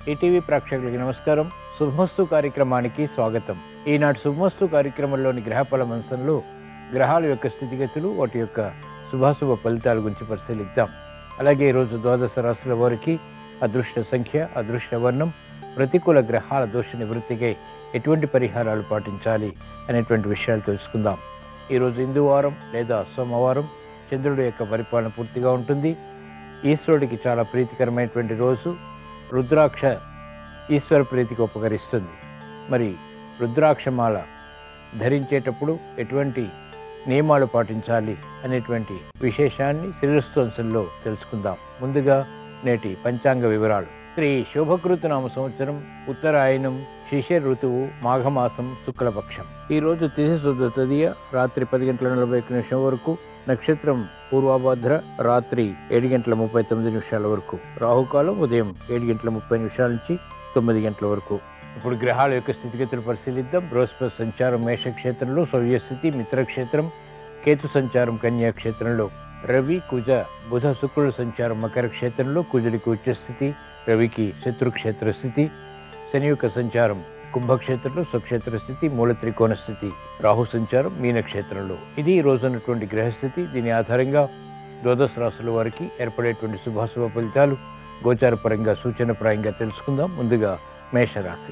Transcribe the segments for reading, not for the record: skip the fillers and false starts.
ETV ప్రేక్షకులకి నమస్కారం. శుభమస్తు కార్యక్రమానికి స్వాగతం. ఈనాటి శుభమస్తు కార్యక్రమంలోని గ్రహఫల అంశంలో గ్రహాల యొక్క స్థితిగతులు, వాటి యొక్క శుభాశుభ ఫలితాల గురించి పరిశీలిద్దాం. అలాగే ఈరోజు ద్వాదశ రాశుల వారికి అదృష్ట సంఖ్య, అదృష్ట వర్ణం, ప్రతికూల గ్రహాల దోష నివృత్తికై ఎటువంటి పరిహారాలు పాటించాలి అనేటువంటి విషయాలు తెలుసుకుందాం. ఈరోజు ఇందువారం లేదా సోమవారం చంద్రుడి యొక్క పరిపాలన పూర్తిగా ఉంటుంది. ఈశ్వరుడికి చాలా ప్రీతికరమైనటువంటి రోజు. రుద్రాక్ష ఈశ్వర ప్రీతికి ఉపకరిస్తుంది. మరి రుద్రాక్షమాల ధరించేటప్పుడు ఎటువంటి నియమాలు పాటించాలి అనేటువంటి విశేషాన్ని శ్రీరస్తు తెలుసుకుందాం. ముందుగా నేటి పంచాంగ వివరాలు. శ్రీ శోభకృతనామ సంవత్సరం, ఉత్తరాయణం, శిశిర ఋతువు, మాఘమాసం, శుక్లపక్షం. ఈరోజు తిథి శుద్ధ తదియ రాత్రి 10:41 వరకు, నక్షత్రం పూర్వభద్ర రాత్రి 7:39 వరకు, రాహుకాలం ఉదయం 7:30 నుంచి 9 వరకు. ఇప్పుడు గ్రహాల యొక్క స్థితిగతులు పరిశీలిద్దాం. బృహస్పతి సంచారం మేషక్షేత్రంలో, సవ్యస్థితి మిత్రక్షేత్రం, కేతు సంచారం కన్యాక్షేత్రంలో, రవి కుజ బుధ శుక్రుల సంచారం మకర క్షేత్రంలో, కుజుడికి ఉచ్చస్థితి, రవికి శత్రుక్షేత్ర స్థితి, శని యొక్క సంచారం కుంభక్షేత్రంలో, స్వక్షేత్ర స్థితి, మూల త్రికోణ స్థితి, రాహు సంచారం మీనక్షేత్రంలో. ఇది ఈ రోజు ఉన్నటువంటి గ్రహస్థితి. దీని ఆధారంగా ద్వాదశ రాశుల వారికి ఏర్పడేటువంటి శుభాశుభ ఫలితాలు గోచారపరంగా సూచనప్రాయంగా తెలుసుకుందాం. ముందుగా మేషరాశి.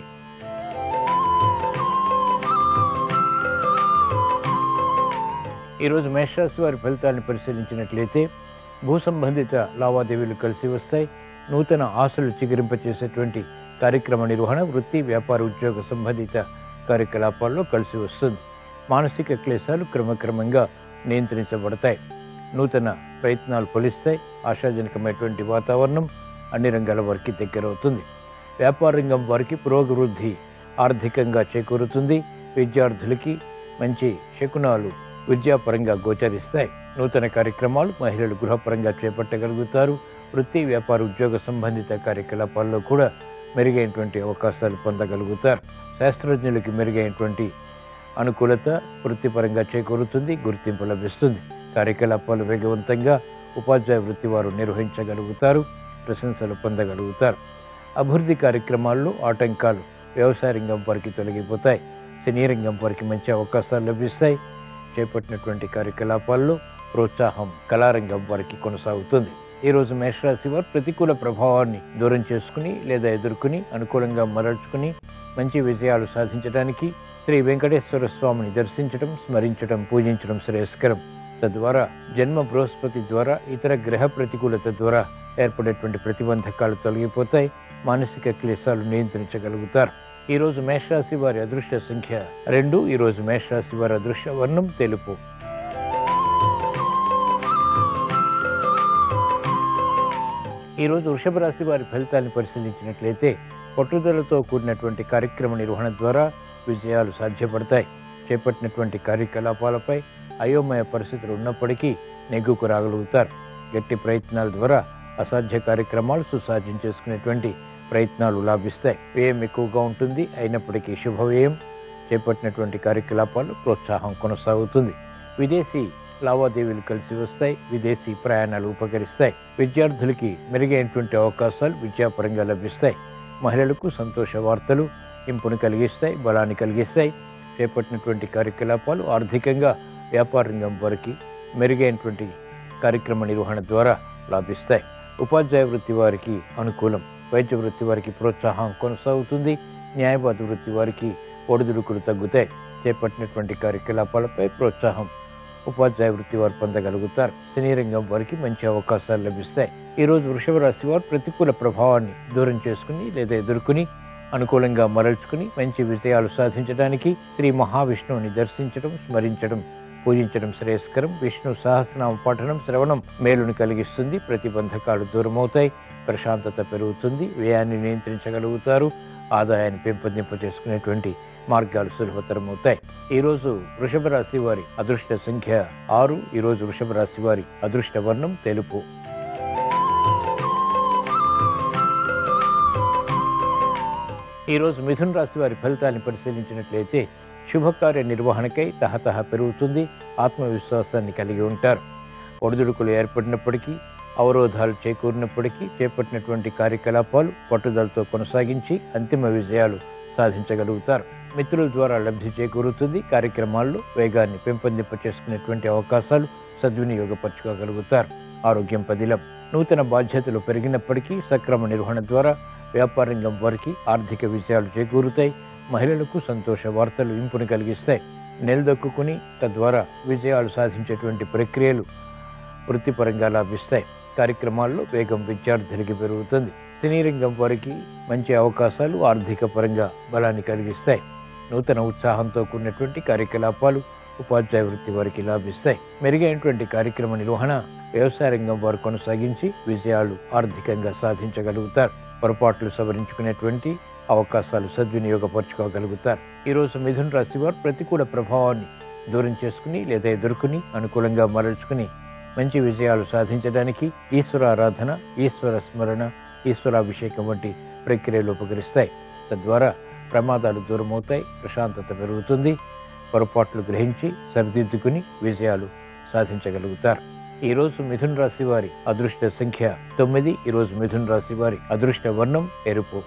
ఈరోజు మేషరాశి వారి ఫలితాలను పరిశీలించినట్లయితే భూ సంబంధిత లావాదేవీలు కలిసి వస్తాయి. నూతన ఆశలు చిగురింపచేసేటువంటి కార్యక్రమ నిర్వహణ, వృత్తి, వ్యాపార, ఉద్యోగ సంబంధిత కార్యకలాపాల్లో కలిసి వస్తుంది. మానసిక క్లేశాలు క్రమక్రమంగా నియంత్రించబడతాయి. నూతన ప్రయత్నాలు ఫలిస్తాయి. ఆశాజనకమైనటువంటి వాతావరణం అన్ని రంగాల వారికి దగ్గరవుతుంది. వ్యాపార రంగం వారికి పురోభివృద్ధి ఆర్థికంగా చేకూరుతుంది. విద్యార్థులకి మంచి శకునాలు విద్యాపరంగా గోచరిస్తాయి. నూతన కార్యక్రమాలు మహిళలు గృహపరంగా చేపట్టగలుగుతారు. వృత్తి, వ్యాపార, ఉద్యోగ సంబంధిత కార్యకలాపాల్లో కూడా మెరుగైనటువంటి అవకాశాలు పొందగలుగుతారు. శాస్త్రజ్ఞులకి మెరుగైనటువంటి అనుకూలత వృత్తిపరంగా చేకూరుతుంది. గుర్తింపు లభిస్తుంది. కార్యకలాపాలు వేగవంతంగా ఉపాధ్యాయ వృత్తి వారు నిర్వహించగలుగుతారు. ప్రశంసలు పొందగలుగుతారు. అభివృద్ధి కార్యక్రమాల్లో ఆటంకాలు వ్యవసాయ రంగం వారికి తొలగిపోతాయి. సినీ రంగం వారికి మంచి అవకాశాలు లభిస్తాయి. చేపట్టినటువంటి కార్యకలాపాల్లో ప్రోత్సాహం కళారంగం వారికి కొనసాగుతుంది. ఈరోజు మేషరాశి వారు ప్రతికూల ప్రభావాన్ని దూరం చేసుకుని లేదా ఎదుర్కొని అనుకూలంగా మరల్చుకుని మంచి విజయాలు సాధించడానికి శ్రీ వెంకటేశ్వర స్వామిని దర్శించడం, స్మరించడం, పూజించడం శ్రేయస్కరం. తద్వారా జన్మ బృహస్పతి ద్వారా ఇతర గ్రహ ప్రతికూలత ద్వారా ఏర్పడేటువంటి ప్రతిబంధకాలు తొలగిపోతాయి. మానసిక క్లేశాలు నియంత్రించగలుగుతారు. ఈరోజు మేషరాశి వారి అదృష్ట సంఖ్య 2. ఈరోజు మేషరాశి వారి అదృష్ట వర్ణం తెలుపు. ఈరోజు వృషభ రాశి వారి ఫలితాలను పరిశీలించినట్లయితే పట్టుదలతో కూడినటువంటి కార్యక్రమ నిర్వహణ ద్వారా విజయాలు సాధ్యపడతాయి. చేపట్టినటువంటి కార్యకలాపాలపై అయోమయ పరిస్థితులు ఉన్నప్పటికీ నెగ్గుకు రాగలుగుతారు. గట్టి ప్రయత్నాల ద్వారా అసాధ్య కార్యక్రమాలు సుసాధ్యం చేసుకునేటువంటి ప్రయత్నాలు లాభిస్తాయి. వ్యయం ఎక్కువగా ఉంటుంది. అయినప్పటికీ శుభవ్యయం. చేపట్టినటువంటి కార్యకలాపాలు ప్రోత్సాహం కొనసాగుతుంది. విదేశీ లావాదేవీలు కలిసి వస్తాయి. విదేశీ ప్రయాణాలు ఉపకరిస్తాయి. విద్యార్థులకి మెరుగైనటువంటి అవకాశాలు విద్యాపరంగా లభిస్తాయి. మహిళలకు సంతోష వార్తలు ఇంపును కలిగిస్తాయి, బలాన్ని కలిగిస్తాయి. చేపట్టినటువంటి కార్యకలాపాలు ఆర్థికంగా వ్యాపార రంగం వారికి మెరుగైనటువంటి కార్యక్రమ నిర్వహణ ద్వారా లాభిస్తాయి. ఉపాధ్యాయ వృత్తి వారికి అనుకూలం. వైద్య వృత్తి వారికి ప్రోత్సాహం కొనసాగుతుంది. న్యాయవాద వృత్తి వారికి ఒడిదుడుకులు తగ్గుతాయి. చేపట్టినటువంటి కార్యకలాపాలపై ప్రోత్సాహం ఉపాధ్యాయ వృత్తి వారు పొందగలుగుతారు. సినీ రంగం వారికి మంచి అవకాశాలు లభిస్తాయి. ఈరోజు వృషభ రాశి వారు ప్రతికూల ప్రభావాన్ని దూరం చేసుకుని లేదా ఎదుర్కొని అనుకూలంగా మరల్చుకుని మంచి విజయాలు సాధించడానికి శ్రీ మహావిష్ణువుని దర్శించడం, స్మరించడం, పూజించడం శ్రేయస్కరం. విష్ణు సహస్రనామ పఠనం, శ్రవణం మేలుని కలిగిస్తుంది. ప్రతిబంధకాలు దూరమవుతాయి. ప్రశాంతత పెరుగుతుంది. వ్యయాన్ని నియంత్రించగలుగుతారు. ఆదాయాన్ని పెంపొందింప చేసుకునేటువంటి మార్గాలు సులభతరమవుతాయి. ఈరోజు వృషభ రాశి వారి అదృష్ట సంఖ్య 6. ఈరోజు వృషభ రాశి వారి అదృష్ట వర్ణం తెలుపు. ఈరోజు మిథున రాశి వారి ఫలితాన్ని పరిశీలించినట్లయితే శుభకార్య నిర్వహణకై తహతహ పెరుగుతుంది. ఆత్మవిశ్వాసాన్ని కలిగి ఉంటారు. ఒడిదుడుకులు ఏర్పడినప్పటికీ అవరోధాలు చేకూరినప్పటికీ చేపట్టినటువంటి కార్యకలాపాలు పట్టుదలతో కొనసాగించి అంతిమ విజయాలు సాధించగలుగుతారు. మిత్రుల ద్వారా లబ్ధి చేకూరుతుంది. కార్యక్రమాల్లో వేగాన్ని పెంపొందింపచేసుకునేటువంటి అవకాశాలు సద్వినియోగపరచుకోగలుగుతారు. ఆరోగ్యం పదిలం. నూతన బాధ్యతలు పెరిగినప్పటికీ సక్రమ నిర్వహణ ద్వారా వ్యాపార రంగం వారికి ఆర్థిక విజయాలు చేకూరుతాయి. మహిళలకు సంతోష వార్తలు ఇంపుని కలిగిస్తాయి. నిలదొక్కుని తద్వారా విజయాలు సాధించేటువంటి ప్రక్రియలు వృత్తిపరంగా లాభిస్తాయి. కార్యక్రమాల్లో వేగం విద్యార్థులకి పెరుగుతుంది. సినీ రంగం వారికి మంచి అవకాశాలు ఆర్థిక పరంగా బలాన్ని కలిగిస్తాయి. నూతన ఉత్సాహంతో కూడినటువంటి కార్యకలాపాలు ఉపాధ్యాయ వృత్తి వారికి లాభిస్తాయి. మెరుగైనటువంటి కార్యక్రమ నిర్వహణ వ్యవసాయ రంగం వారు కొనసాగించి విజయాలు ఆర్థికంగా సాధించగలుగుతారు. పొరపాట్లు సవరించుకునేటువంటి అవకాశాలు సద్వినియోగపరచుకోగలుగుతారు. ఈరోజు మిథున రాశి వారు ప్రతికూల ప్రభావాన్ని దూరం చేసుకుని లేదా ఎదుర్కొని అనుకూలంగా మరల్చుకుని మంచి విజయాలు సాధించడానికి ఈశ్వరారాధన, ఈశ్వర స్మరణ, ఈశ్వరాభిషేకం వంటి ప్రక్రియలు ఉపకరిస్తాయి. తద్వారా ప్రమాదాలు దూరమవుతాయి, ప్రశాంతత పెరుగుతుంది. పొరపాట్లు గ్రహించి సరిదిద్దుకుని విజయాలు సాధించగలుగుతారు. ఈరోజు మిథున రాశి వారి అదృష్ట సంఖ్య 9. ఈరోజు మిథున రాశి వారి అదృష్ట వర్ణం ఎరుపు.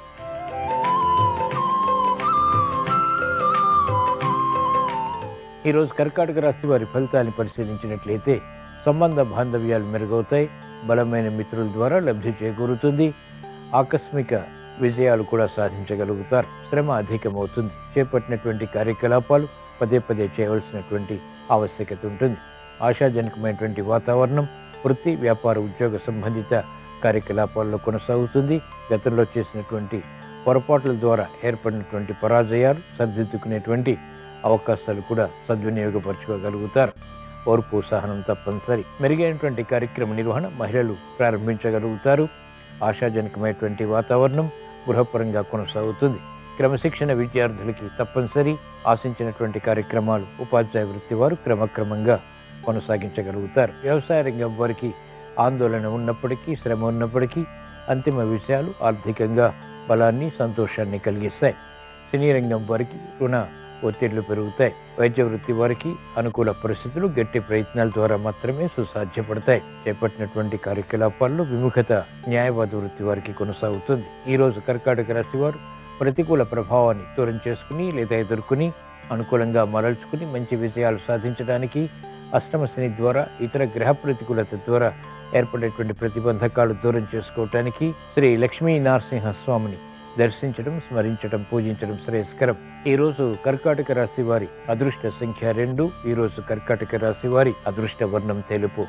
ఈరోజు కర్కాటక రాశి వారి ఫలితాన్ని పరిశీలించినట్లయితే సంబంధ బాంధవ్యాలు మెరుగవుతాయి. బలమైన మిత్రుల ద్వారా లబ్ధి చేకూరుతుంది. ఆకస్మిక విజయాలు కూడా సాధించగలుగుతారు. శ్రమ అధికమవుతుంది. చేపట్టినటువంటి కార్యకలాపాలు పదే పదే చేయవలసినటువంటి ఆవశ్యకత ఉంటుంది. ఆశాజనకమైనటువంటి వాతావరణం వృత్తి, వ్యాపార, ఉద్యోగ సంబంధిత కార్యకలాపాల్లో కొనసాగుతుంది. గతంలో చేసినటువంటి పొరపాట్ల ద్వారా ఏర్పడినటువంటి పరాజయాలు సరిదిద్దుకునేటువంటి అవకాశాలు కూడా సద్వినియోగపరచుకోగలుగుతారు. ఓర్పు, సహనం తప్పనిసరి. మెరుగైనటువంటి కార్యక్రమ నిర్వహణ మహిళలు ప్రారంభించగలుగుతారు. ఆశాజనకమైనటువంటి వాతావరణం గృహపరంగా కొనసాగుతుంది. క్రమశిక్షణ విద్యార్థులకి తప్పనిసరి. ఆశించినటువంటి కార్యక్రమాలు ఉపాధ్యాయ వృత్తి వారు క్రమక్రమంగా కొనసాగించగలుగుతారు. వ్యవసాయ రంగం వారికి ఆందోళన ఉన్నప్పటికీ, శ్రమ ఉన్నప్పటికీ అంతిమ విషయాలు ఆర్థికంగా బలాన్ని, సంతోషాన్ని కలిగిస్తాయి. సినీ రంగం వారికి రుణ ఒత్తిళ్లు పెరుగుతాయి. వైద్య వృత్తి వారికి అనుకూల పరిస్థితులు గట్టి ప్రయత్నాల ద్వారా మాత్రమే సుసాధ్యపడతాయి. చేపట్టినటువంటి కార్యకలాపాల్లో విముఖత న్యాయవాద వృత్తి వారికి కొనసాగుతుంది. ఈరోజు కర్కాటక రాశి వారు ప్రతికూల ప్రభావాన్ని దూరం చేసుకుని లేదా ఎదుర్కొని అనుకూలంగా మరల్చుకుని మంచి విజయాలు సాధించడానికి అష్టమ శని ద్వారా, ఇతర గ్రహ ప్రతికూలత ద్వారా ఏర్పడేటువంటి ప్రతిబంధకాలు దూరం చేసుకోవటానికి శ్రీ లక్ష్మీ నరసింహస్వామిని దర్శించడం, స్మరించడం, పూజించడం శ్రేయస్కరం. ఈరోజు కర్కాటక రాశి వారి అదృష్ట సంఖ్య 2. ఈరోజు కర్కాటక రాశి వారి అదృష్ట వర్ణం తెలుపు.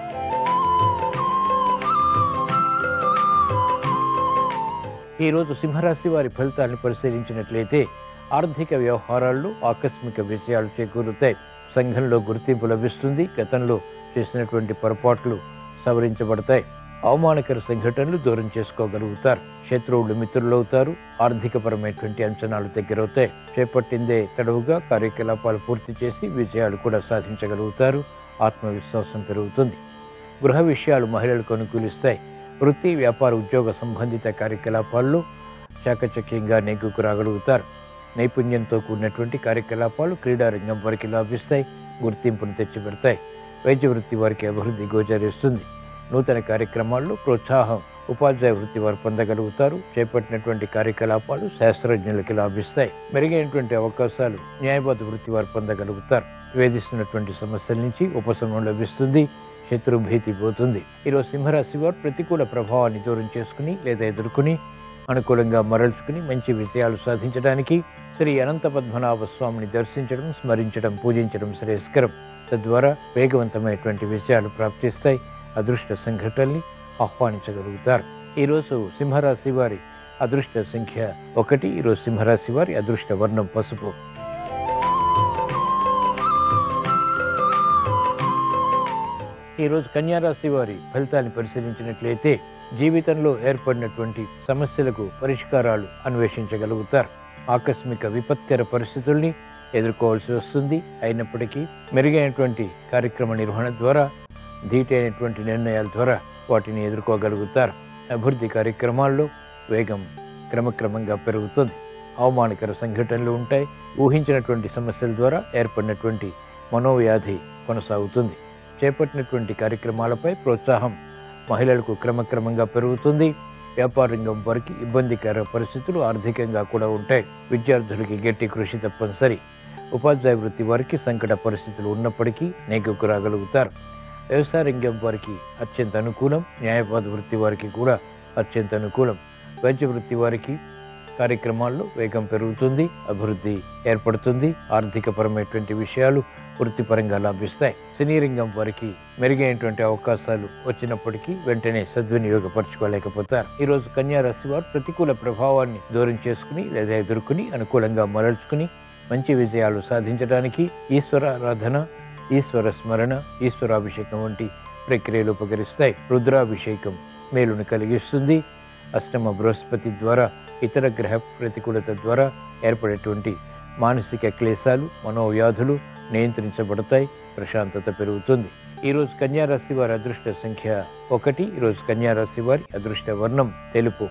ఈరోజు సింహరాశి వారి ఫలితాలను పరిశీలించినట్లయితే ఆర్థిక వ్యవహారాల్లో ఆకస్మిక విజయాలు చేకూరుతాయి. సంఘంలో గుర్తింపు లభిస్తుంది. గతంలో చేసినటువంటి పొరపాట్లు సవరించబడతాయి. అవమానకర సంఘటనలు దూరం చేసుకోగలుగుతారు. శత్రువులు మిత్రులవుతారు. ఆర్థికపరమైనటువంటి అంచనాలు దగ్గరవుతాయి. చేపట్టిందే తడవుగా కార్యకలాపాలు పూర్తి చేసి విజయాలు కూడా సాధించగలుగుతారు. ఆత్మవిశ్వాసం పెరుగుతుంది. గృహ విషయాలు మహిళలకు అనుకూలిస్తాయి. వృత్తి, వ్యాపార, ఉద్యోగ సంబంధిత కార్యకలాపాల్లో చాకచక్యంగా నెగ్గుకు రాగలుగుతారు. నైపుణ్యంతో కూడినటువంటి కార్యకలాపాలు క్రీడారంగం వారికి లాభిస్తాయి, గుర్తింపును తెచ్చిపెడతాయి. వైద్య వృత్తి వారికి అభివృద్ధి గోచరిస్తుంది. నూతన కార్యక్రమాల్లో ప్రోత్సాహం ఉపాధ్యాయ వృత్తి వారు పొందగలుగుతారు. చేపట్టినటువంటి కార్యకలాపాలు శాస్త్రజ్ఞులకి లాభిస్తాయి. మెరుగైనటువంటి అవకాశాలు న్యాయవాద వృత్తి వారు పొందగలుగుతారు. వేధిస్తున్నటువంటి సమస్యల నుంచి ఉపశమనం లభిస్తుంది. శత్రు భీతి పోతుంది. ఈరోజు సింహరాశి వారు ప్రతికూల ప్రభావాన్ని దూరం చేసుకుని లేదా ఎదుర్కొని అనుకూలంగా మరల్చుకుని మంచి విజయాలు సాధించడానికి శ్రీ అనంత పద్మనాభ స్వామిని దర్శించడం, స్మరించడం, పూజించడం శ్రేయస్కరం. తద్వారా వేగవంతమైనటువంటి విజయాలు ప్రాప్తిస్తాయి. అదృష్ట సంఘటనల్ని ఆహ్వానించగలుగుతారు. ఈరోజు సింహరాశి వారి అదృష్ట సంఖ్య 1. ఈరోజు సింహరాశి వారి అదృష్ట వర్ణం పసుపు. ఈరోజు కన్యారాశి వారి ఫలితాన్ని పరిశీలించినట్లయితే జీవితంలో ఏర్పడినటువంటి సమస్యలకు పరిష్కారాలు అన్వేషించగలుగుతారు. ఆకస్మిక విపత్కర పరిస్థితుల్ని ఎదుర్కోవాల్సి వస్తుంది. అయినప్పటికీ మెరుగైనటువంటి కార్యక్రమ నిర్వహణ ద్వారా, ధీటైనటువంటి నిర్ణయాల ద్వారా వాటిని ఎదుర్కోగలుగుతారు. అభివృద్ధి కార్యక్రమాల్లో వేగం క్రమక్రమంగా పెరుగుతుంది. అవమానకర సంఘటనలు ఉంటాయి. ఊహించినటువంటి సమస్యల ద్వారా ఏర్పడినటువంటి మనోవ్యాధి కొనసాగుతుంది. చేపట్టినటువంటి కార్యక్రమాలపై ప్రోత్సాహం మహిళలకు క్రమక్రమంగా పెరుగుతుంది. వ్యాపార రంగం వారికి ఇబ్బందికర పరిస్థితులు ఆర్థికంగా కూడా ఉంటాయి. విద్యార్థులకి గట్టి కృషి తప్పనిసరి. ఉపాధ్యాయ వృత్తి వారికి సంకట పరిస్థితులు ఉన్నప్పటికీ నెగ్గుకు రాగలుగుతారు. వ్యవసాయ రంగం వారికి అత్యంత అనుకూలం. న్యాయవాద వృత్తి వారికి కూడా అత్యంత అనుకూలం. వైద్య వృత్తి వారికి కార్యక్రమాల్లో వేగం పెరుగుతుంది, అభివృద్ధి ఏర్పడుతుంది. ఆర్థికపరమైనటువంటి విషయాలు వృత్తిపరంగా లాభిస్తాయి. సినీ రంగం వారికి మెరుగైనటువంటి అవకాశాలు వచ్చినప్పటికీ వెంటనే సద్వినియోగపరచుకోలేకపోతారు. ఈరోజు కన్యా రాశి వారు ప్రతికూల ప్రభావాన్ని దూరం చేసుకుని లేదా ఎదుర్కొని అనుకూలంగా మరల్చుకుని మంచి విజయాలు సాధించడానికి ఈశ్వరారాధన, ఈశ్వర స్మరణ, ఈశ్వరాభిషేకం వంటి ప్రక్రియలు ఉపకరిస్తాయి. రుద్రాభిషేకం మేలును కలిగిస్తుంది. అష్టమ బృహస్పతి ద్వారా ఇతర గ్రహ ప్రతికూలత ద్వారా ఏర్పడేటువంటి మానసిక క్లేశాలు, మనోవ్యాధులు నియంత్రించబడతాయి. ప్రశాంతత పెరుగుతుంది. ఈరోజు కన్యా రాశి వారి అదృష్ట సంఖ్య 1. ఈరోజు కన్యా రాశి వారి అదృష్ట వర్ణం తెలుపు.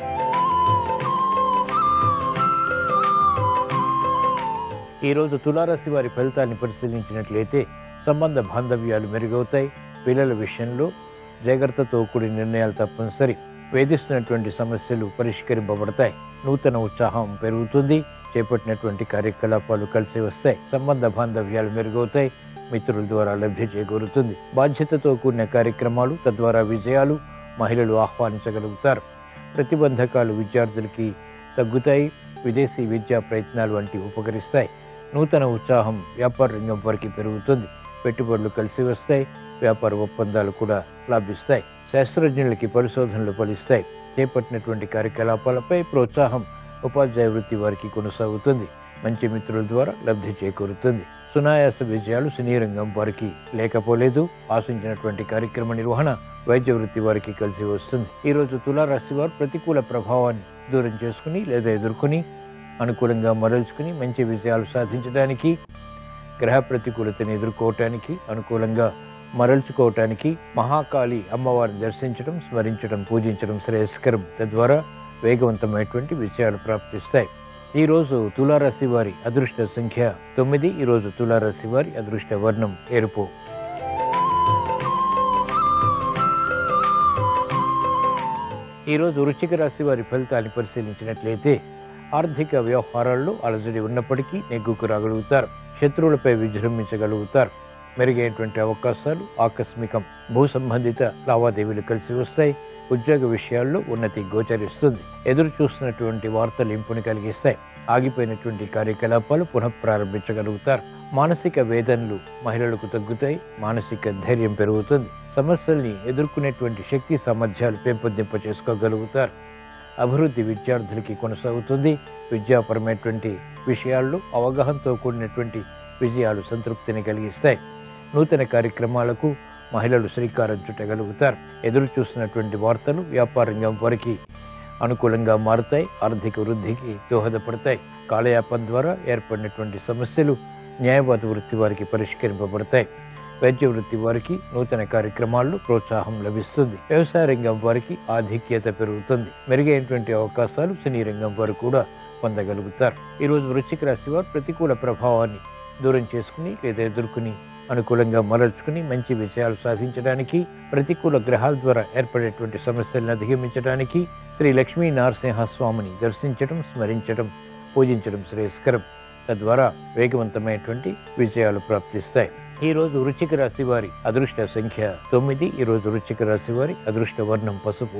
ఈరోజు తులారాశి వారి ఫలితాన్ని పరిశీలించినట్లయితే సంబంధ బాంధవ్యాలు మెరుగవుతాయి. పిల్లల విషయంలో జాగ్రత్తతో కూడిన నిర్ణయాలు తప్పనిసరి. వేధిస్తున్నటువంటి సమస్యలు పరిష్కరింపబడతాయి. నూతన ఉత్సాహం పెరుగుతుంది. చేపట్టినటువంటి కార్యకలాపాలు కలిసి వస్తాయి. సంబంధ బాంధవ్యాలు మెరుగవుతాయి. మిత్రుల ద్వారా లబ్ధి చేకూరుతుంది. బాధ్యతతో కూడిన కార్యక్రమాలు, తద్వారా విజయాలు మహిళలు ఆహ్వానించగలుగుతారు. ప్రతిబంధకాలు విద్యార్థులకి తగ్గుతాయి. విదేశీ విద్యా ప్రయత్నాలు వంటివి ఉపకరిస్తాయి. నూతన ఉత్సాహం వ్యాపార రంగం వారికి పెరుగుతుంది. పెట్టుబడులు కలిసి వస్తాయి. వ్యాపార ఒప్పందాలు కూడా లాభిస్తాయి. శాస్త్రజ్ఞులకి పరిశోధనలు ఫలిస్తాయి. చేపట్టినటువంటి కార్యకలాపాలపై ప్రోత్సాహం ఉపాధ్యాయ వృత్తి వారికి కొనసాగుతుంది. మంచి మిత్రుల ద్వారా లబ్ధి చేకూరుతుంది. సునాయాస విజయాలు సినీ రంగం వారికి లేకపోలేదు. ఆశించినటువంటి కార్యక్రమ నిర్వహణ వైద్య వృత్తి వారికి కలిసి వస్తుంది. ఈరోజు తులారాశి వారు ప్రతికూల ప్రభావాన్ని దూరం చేసుకుని లేదా ఎదుర్కొని అనుకూలంగా మరల్చుకుని మంచి విజయాలు సాధించడానికి, గ్రహ ప్రతికూలతను ఎదుర్కోవటానికి, అనుకూలంగా మరల్చుకోవటానికి మహాకాళి అమ్మవారిని దర్శించడం, స్మరించడం, పూజించడం శ్రేయస్కరం. తద్వారా వేగవంతమైనటువంటి విజయాలు ప్రాప్తిస్తాయి. ఈరోజు తులారాశి వారి అదృష్ట సంఖ్య 9. ఈరోజు తులారాశి వారి అదృష్ట వర్ణం ఎరుపు. ఈరోజు వృశ్చిక రాశి వారి ఫలితాన్ని పరిశీలించినట్లయితే ఆర్థిక వ్యవహారాల్లో అలజడి ఉన్నప్పటికీ నెగ్గుకు రాగలుగుతారు. శత్రువులపై విజృంభించగలుగుతారు. మెరుగైనటువంటి అవకాశాలు ఆకస్మికం. భూ సంబంధిత లావాదేవీలు కలిసి వస్తాయి. ఉద్యోగ విషయాల్లో ఉన్నతి గోచరిస్తుంది. ఎదురు చూస్తున్నటువంటి వార్తలు ఇంపుని కలిగిస్తాయి. ఆగిపోయినటువంటి కార్యకలాపాలు పునఃప్రారంభించగలుగుతారు. మానసిక వేదనలు మహిళలకు తగ్గుతాయి. మానసిక ధైర్యం పెరుగుతుంది. సమస్యల్ని ఎదుర్కొనేటువంటి శక్తి సామర్థ్యాలు పెంపొందింప చేసుకోగలుగుతారు. అభివృద్ధి విద్యార్థులకి కొనసాగుతుంది. విద్యాపరమైనటువంటి విషయాల్లో అవగాహనతో కూడినటువంటి విజయాలు సంతృప్తిని కలిగిస్తాయి. నూతన కార్యక్రమాలకు మహిళలు శ్రీకారం చుట్టగలుగుతారు. ఎదురు చూస్తున్నటువంటి వార్తలు వ్యాపార రంగం వారికి అనుకూలంగా మారుతాయి. ఆర్థిక వృద్ధికి దోహదపడతాయి. కాలయాపన ద్వారా ఏర్పడినటువంటి సమస్యలు న్యాయవాద వృత్తి వారికి పరిష్కరింపబడతాయి. వైద్య వృత్తి వారికి నూతన కార్యక్రమాల్లో ప్రోత్సాహం లభిస్తుంది. వ్యవసాయ రంగం వారికి ఆధిక్యత పెరుగుతుంది. మెరుగైనటువంటి అవకాశాలు సినీ రంగం వారు కూడా పొందగలుగుతారు. ఈరోజు వృశ్చిక రాశి వారు ప్రతికూల ప్రభావాన్ని దూరం చేసుకుని లేదా ఎదుర్కొని అనుకూలంగా మరల్చుకుని మంచి విజయాలు సాధించడానికి, ప్రతికూల గ్రహాల ద్వారా ఏర్పడేటువంటి సమస్యలను అధిగమించడానికి శ్రీ లక్ష్మీ నరసింహస్వామిని దర్శించడం, స్మరించడం, పూజించడం శ్రేయస్కరం. తద్వారా వేగవంతమైనటువంటి విజయాలు ప్రాప్తిస్తాయి. ఈరోజు వృశ్చిక రాశి వారి అదృష్ట సంఖ్య 9. ఈరోజు వృశ్చిక రాశి వారి అదృష్ట వర్ణం పసుపు.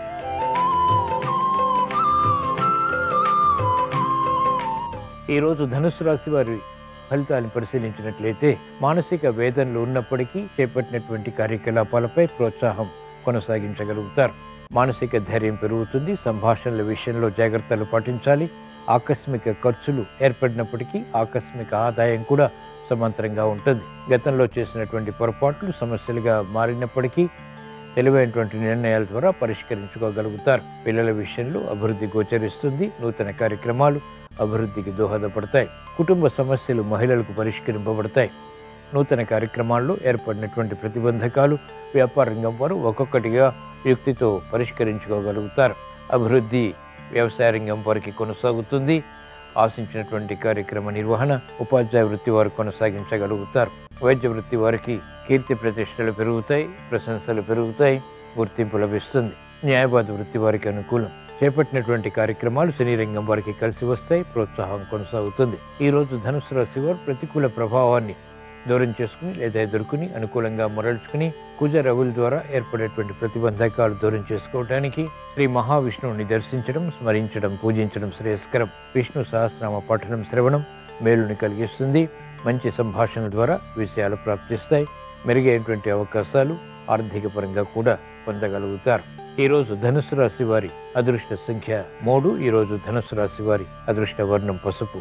ఈరోజు ధనుస్సు రాశి వారి ఫలితాలను పరిశీలించినట్లయితే మానసిక వేదనలు ఉన్నప్పటికీ చేపట్టినటువంటి కార్యకలాపాలపై ప్రోత్సాహం కొనసాగించగలుగుతారు. మానసిక ధైర్యం పెరుగుతుంది. సంభాషణల విషయంలో జాగ్రత్తలు పాటించాలి. ఆకస్మిక ఖర్చులు ఏర్పడినప్పటికీ ఆకస్మిక ఆదాయం కూడా సమాంతరంగా ఉంటుంది. గతంలో చేసినటువంటి పొరపాట్లు సమస్యలుగా మారినప్పటికీ తెలివైనటువంటి నిర్ణయాల ద్వారా పరిష్కరించుకోగలుగుతారు. పిల్లల విషయంలో అభివృద్ధి గోచరిస్తుంది. నూతన కార్యక్రమాలు అభివృద్ధికి దోహదపడతాయి. కుటుంబ సమస్యలు మహిళలకు పరిష్కరింపబడతాయి. నూతన కార్యక్రమాల్లో ఏర్పడినటువంటి ప్రతిబంధకాలు వ్యాపార రంగం వారు ఒక్కొక్కటిగా యుక్తితో పరిష్కరించుకోగలుగుతారు. అభివృద్ధి వ్యవసాయ రంగం వారికి కొనసాగుతుంది. ఆశించినటువంటి కార్యక్రమ నిర్వహణ ఉపాధ్యాయ వృత్తి వారు కొనసాగించగలుగుతారు. వైద్య వృత్తి వారికి కీర్తి ప్రతిష్టలు పెరుగుతాయి. ప్రశంసలు పెరుగుతాయి. గుర్తింపు లభిస్తుంది. న్యాయవాద వృత్తి వారికి అనుకూలం. చేపట్టినటువంటి కార్యక్రమాలు సినీ రంగం వారికి కలిసి వస్తాయి. ప్రోత్సాహం కొనసాగుతుంది. ఈరోజు ధనుసు రాశి వారు ప్రతికూల ప్రభావాన్ని దూరం చేసుకుని లేదా ఎదుర్కొని అనుకూలంగా మరల్చుకుని కుజ రవుల ద్వారా ఏర్పడేటువంటి ప్రతిబంధకాలు దూరం చేసుకోవడానికి శ్రీ మహావిష్ణువుని దర్శించడం, స్మరించడం, పూజించడం శ్రేయస్కరం. విష్ణు సహస్రనామ పఠనం శ్రవణం మేలుని కలిగిస్తుంది. మంచి సంభాషణ ద్వారా విషయాలు ప్రాప్తిస్తాయి. మెరుగైనటువంటి అవకాశాలు ఆర్థిక పరంగా కూడా పొందగలుగుతారు. ఈరోజు ధనుసు రాశి వారి అదృష్ట సంఖ్య 3. ఈరోజు ధనుసు రాశి వారి అదృష్ట వర్ణం పసుపు.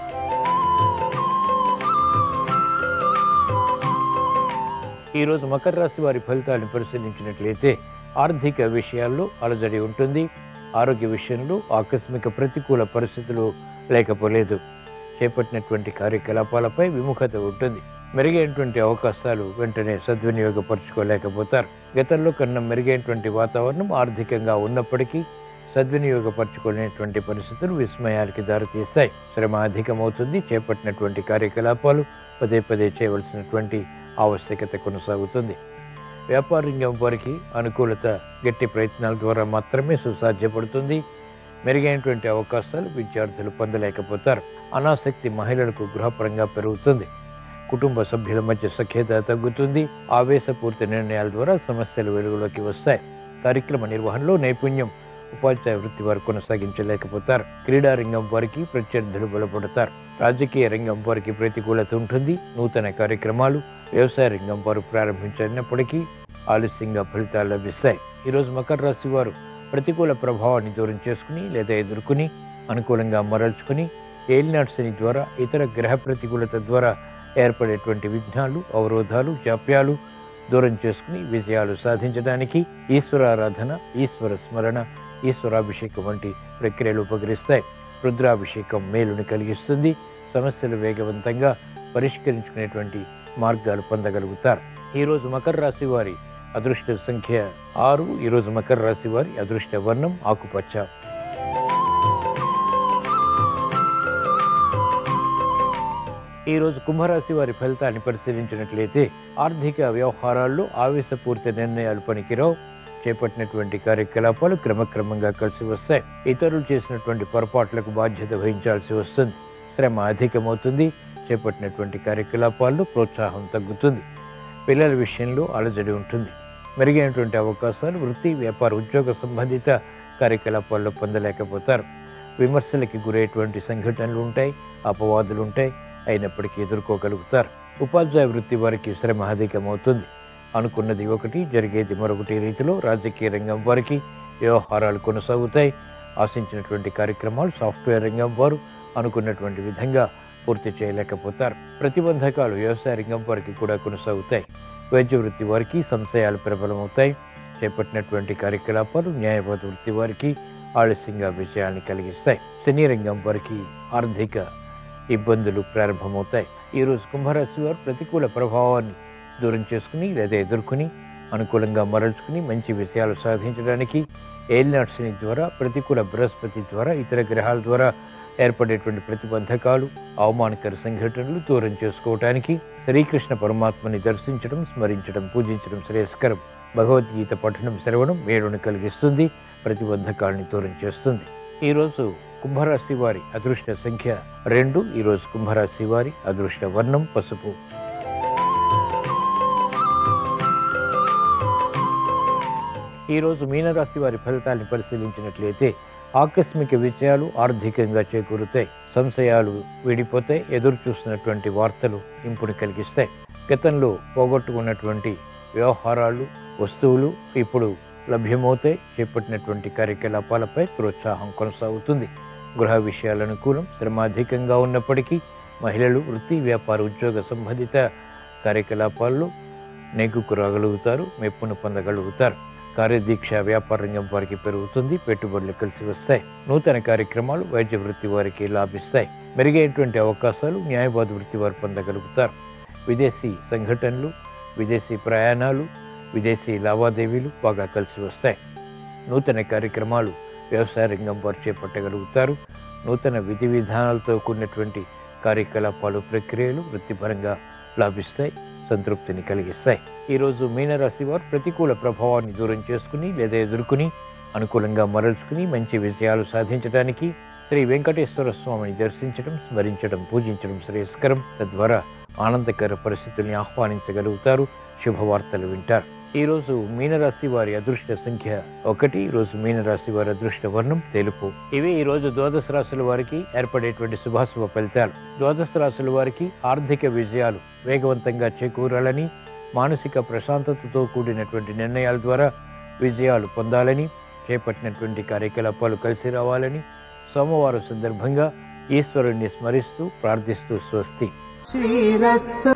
ఈరోజు మకర రాశి వారి ఫలితాలను పరిశీలించినట్లయితే ఆర్థిక విషయాల్లో అలజడి ఉంటుంది. ఆరోగ్య విషయంలో ఆకస్మిక ప్రతికూల పరిస్థితులు లేకపోలేదు. చేపట్టినటువంటి కార్యకలాపాలపై విముఖత ఉంటుంది. మెరుగైనటువంటి అవకాశాలు వెంటనే సద్వినియోగపరచుకోలేకపోతారు. గతంలో కన్నా మెరుగైనటువంటి వాతావరణం ఆర్థికంగా ఉన్నప్పటికీ సద్వినియోగపరచుకునేటువంటి పరిస్థితులు విస్మయానికి దారితీస్తాయి. శ్రమ అధికమవుతుంది. చేపట్టినటువంటి కార్యకలాపాలు పదే పదే చేయవలసినటువంటి ఆవశ్యకత కొనసాగుతుంది. వ్యాపార రంగం వారికి అనుకూలత గట్టి ప్రయత్నాల ద్వారా మాత్రమే సుసాధ్యపడుతుంది. మెరుగైనటువంటి అవకాశాలు విద్యార్థులు పొందలేకపోతారు. అనాసక్తి మహిళలకు గృహపరంగా పెరుగుతుంది. కుటుంబ సభ్యుల మధ్య సఖ్యత తగ్గుతుంది. ఆవేశపూరిత నిర్ణయాల ద్వారా సమస్యలు వెలుగులోకి వస్తాయి. కార్యక్రమ నిర్వహణలో నైపుణ్యం ఉపాధ్యాయ వృత్తి వారు కొనసాగించలేకపోతారు. క్రీడా రంగం వారికి ప్రత్యర్థులు బలపడతారు. రాజకీయ రంగం వారికి ప్రతికూలత ఉంటుంది. నూతన కార్యక్రమాలు వ్యవసాయ రంగం వారు ప్రారంభించినప్పటికీ ఆలస్యంగా ఫలితాలు లభిస్తాయి. ఈరోజు మకర రాశి వారు ప్రతికూల ప్రభావాన్ని దూరం చేసుకుని లేదా ఎదుర్కొని అనుకూలంగా మరల్చుకుని ఏలినాటి శని ద్వారా ఇతర గ్రహ ప్రతికూలత ద్వారా ఏర్పడేటువంటి విఘ్నాలు, అవరోధాలు, జాప్యాలు దూరం చేసుకుని విజయాలు సాధించడానికి ఈశ్వరారాధన, ఈశ్వర స్మరణ, ఈశ్వరాభిషేకం వంటి ప్రక్రియలు ఉపకరిస్తాయి. రుద్రాభిషేకం మేలుని కలిగిస్తుంది. సమస్యలు వేగవంతంగా పరిష్కరించుకునేటువంటి మార్గాలు పొందగలుగుతారు. ఈరోజు మకర రాశి వారి అదృష్ట సంఖ్య 6. ఈరోజు మకర రాశి వారి అదృష్ట వర్ణం ఆకుపచ్చ. ఈరోజు కుంభరాశి వారి ఫలితాన్ని పరిశీలించినట్లయితే ఆర్థిక వ్యవహారాల్లో ఆవేశపూరిత నిర్ణయాలు పనికిరావు. చేపట్టినటువంటి కార్యకలాపాలు క్రమక్రమంగా కలిసి వస్తాయి. ఇతరులు చేసినటువంటి పొరపాట్లకు బాధ్యత వహించాల్సి వస్తుంది. శ్రమ అధికమవుతుంది. చేపట్టినటువంటి కార్యకలాపాల్లో ప్రోత్సాహం తగ్గుతుంది. పిల్లల విషయంలో అలజడి ఉంటుంది. మెరుగైనటువంటి అవకాశాలు వృత్తి, వ్యాపార, ఉద్యోగ సంబంధిత కార్యకలాపాల్లో పొందలేకపోతారు. విమర్శలకి గురయ్యేటువంటి సంఘటనలు ఉంటాయి. అపవాదులు ఉంటాయి. అయినప్పటికీ ఎదుర్కోగలుగుతారు. ఉపాధ్యాయ వృత్తి వారికి శ్రమ అధికమవుతుంది. అనుకున్నది ఒకటి, జరిగేది మరొకటి రీతిలో రాజకీయ రంగం వారికి వ్యవహారాలు కొనసాగుతాయి. ఆశించినటువంటి కార్యక్రమాలు సాఫ్ట్వేర్ రంగం వారు అనుకున్నటువంటి విధంగా పూర్తి చేయలేకపోతారు. ప్రతిబంధకాలు వ్యవసాయ రంగం వారికి కూడా కొనసాగుతాయి. వైద్య వృత్తి వారికి సంశయాలు ప్రబలమవుతాయి. చేపట్టినటువంటి కార్యకలాపాలు న్యాయవాద వృత్తి వారికి ఆలస్యంగా విజయాన్ని కలిగిస్తాయి. సినీ రంగం వారికి ఆర్థిక ఇబ్బందులు ప్రారంభమవుతాయి. ఈరోజు కుంభరాశి వారు ప్రతికూల ప్రభావాన్ని దూరం చేసుకుని లేదా ఎదుర్కొని అనుకూలంగా మరల్చుకుని మంచి విషయాలు సాధించడానికి ఏలినాటి శని ద్వారా, ప్రతికూల బృహస్పతి ద్వారా, ఇతర గ్రహాల ద్వారా ఏర్పడేటువంటి ప్రతిబంధకాలు, అవమానకర సంఘటనలు దూరం చేసుకోవటానికి శ్రీకృష్ణ పరమాత్మని దర్శించడం, స్మరించడం, పూజించడం శ్రేయస్కరం. భగవద్గీత పఠనం శ్రవణం మేలును కలిగిస్తుంది. ప్రతిబంధకాలని దూరం చేస్తుంది. ఈరోజు కుంభరాశి వారి అదృష్ట సంఖ్య 2. ఈరోజు కుంభరాశి వారి అదృష్ట వర్ణం పసుపు. ఈరోజు మీనరాశి వారి ఫలితాన్ని పరిశీలించినట్లయితే ఆకస్మిక విజయాలు ఆర్థికంగా చేకూరుతాయి. సంశయాలు విడిపోతాయి. ఎదురు చూస్తున్నటువంటి వార్తలు ఇంపుని కలిగిస్తాయి. గతంలో పోగొట్టుకున్నటువంటి వ్యవహారాలు, వస్తువులు ఇప్పుడు లభ్యమవుతాయి. చేపట్టినటువంటి కార్యకలాపాలపై ప్రోత్సాహం కొనసాగుతుంది. గృహ విషయాల అనుకూలం. శ్రమ అధికంగా ఉన్నప్పటికీ మహిళలు వృత్తి, వ్యాపార, ఉద్యోగ సంబంధిత కార్యకలాపాల్లో నెగ్గుకు రాగలుగుతారు. మెప్పును పొందగలుగుతారు. కార్యదీక్ష వ్యాపార రంగం వారికి పెరుగుతుంది. పెట్టుబడులు కలిసి వస్తాయి. నూతన కార్యక్రమాలు వైద్య వృత్తి వారికి లాభిస్తాయి. మెరుగైనటువంటి అవకాశాలు న్యాయవాద వృత్తి వారు పొందగలుగుతారు. విదేశీ సంఘటనలు, విదేశీ ప్రయాణాలు, విదేశీ లావాదేవీలు బాగా కలిసి వస్తాయి. నూతన కార్యక్రమాలు వ్యవసాయ రంగం వారు చేపట్టగలుగుతారు. నూతన విధి విధానాలతో కూడినటువంటి కార్యకలాపాలు, ప్రక్రియలు వృత్తిపరంగా లాభిస్తాయి. సంతృప్తిని కలిగిస్తాయి. ఈరోజు మీనరాశి వారు ప్రతికూల ప్రభావాన్ని దూరం చేసుకుని లేదా ఎదుర్కొని అనుకూలంగా మరల్చుకుని మంచి విజయాలు సాధించడానికి శ్రీ వెంకటేశ్వర స్వామిని దర్శించడం, స్మరించడం, పూజించడం శ్రేయస్కరం. తద్వారా ఆనందకర పరిస్థితుల్ని ఆహ్వానించగలుగుతారు, శుభవార్తలు వింటారు. ఈరోజు మీనరాశి వారి అదృష్ట సంఖ్య 1. ఈరోజు మీనరాశి వారి అదృష్ట వర్ణం తెలుపు. ఇవి ఈరోజు ద్వాదశ రాశుల వారికి ఏర్పడేటువంటి శుభాశుభ ఫలితాలు. ద్వాదశ రాశుల వారికి ఆర్థిక విజయాలు వేగవంతంగా చేకూరాలని, మానసిక ప్రశాంతతతో కూడినటువంటి నిర్ణయాల ద్వారా విజయాలు పొందాలని, చేపట్టినటువంటి కార్యకలాపాలు కలిసి రావాలని సోమవారం సందర్భంగా ఈశ్వరుణ్ణి స్మరిస్తూ ప్రార్థిస్తూ స్వస్తి. శ్రీరస్తు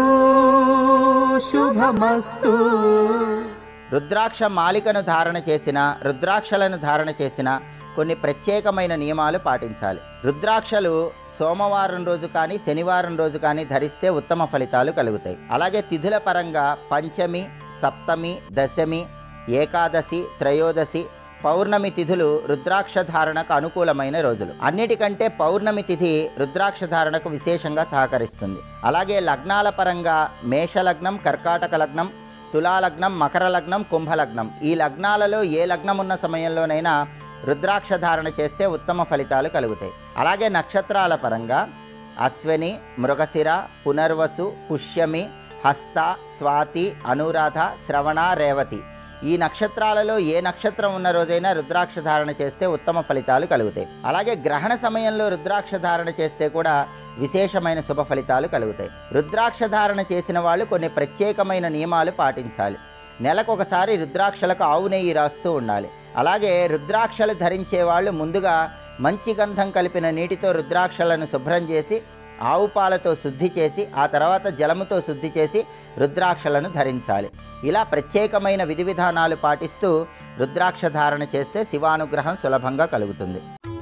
శుభమస్తు. రుద్రాక్ష మాలికను ధారణ చేసిన, రుద్రాక్షలను ధారణ చేసిన కొన్ని ప్రత్యేకమైన నియమాలు పాటించాలి. రుద్రాక్షలు సోమవారం రోజు కానీ శనివారం రోజు కానీ ధరిస్తే ఉత్తమ ఫలితాలు కలుగుతాయి. అలాగే తిథుల పరంగా పంచమి, సప్తమి, దశమి, ఏకాదశి, త్రయోదశి, పౌర్ణమి తిథులు రుద్రాక్ష ధారణకు అనుకూలమైన రోజులు. అన్నిటికంటే పౌర్ణమి తిథి రుద్రాక్ష ధారణకు విశేషంగా సహకరిస్తుంది. అలాగే లగ్నాల పరంగా మేషలగ్నం, కర్కాటక లగ్నం, తులాలగ్నం, మకర లగ్నం, కుంభలగ్నం, ఈ లగ్నాలలో ఏ లగ్నం ఉన్న సమయంలోనైనా రుద్రాక్ష ధారణ చేస్తే ఉత్తమ ఫలితాలు కలుగుతాయి. అలాగే నక్షత్రాల పరంగా అశ్విని, మృగశిర, పునర్వసు, పుష్యమి, హస్త, స్వాతి, అనురాధ, శ్రవణ, రేవతి, ఈ నక్షత్రాలలో ఏ నక్షత్రం ఉన్న రోజైనా రుద్రాక్ష ధారణ చేస్తే ఉత్తమ ఫలితాలు కలుగుతాయి. అలాగే గ్రహణ సమయంలో రుద్రాక్ష ధారణ చేస్తే కూడా విశేషమైన శుభ ఫలితాలు కలుగుతాయి. రుద్రాక్ష ధారణ చేసిన వాళ్ళు కొన్ని ప్రత్యేకమైన నియమాలు పాటించాలి. నెలకొకసారి రుద్రాక్షలకు ఆవు నెయ్యి రాస్తూ ఉండాలి. అలాగే రుద్రాక్షలు ధరించే వాళ్ళు ముందుగా మంచి గంధం కలిపిన నీటితో రుద్రాక్షలను శుభ్రం చేసి ఆవు పాలతో శుద్ధి చేసి ఆ తర్వాత జలముతో శుద్ధి చేసి రుద్రాక్షలను ధరించాలి. ఇలా ప్రత్యేకమైన విధి విధానాలు పాటిస్తూ రుద్రాక్ష ధారణ చేస్తే శివానుగ్రహం సులభంగా కలుగుతుంది.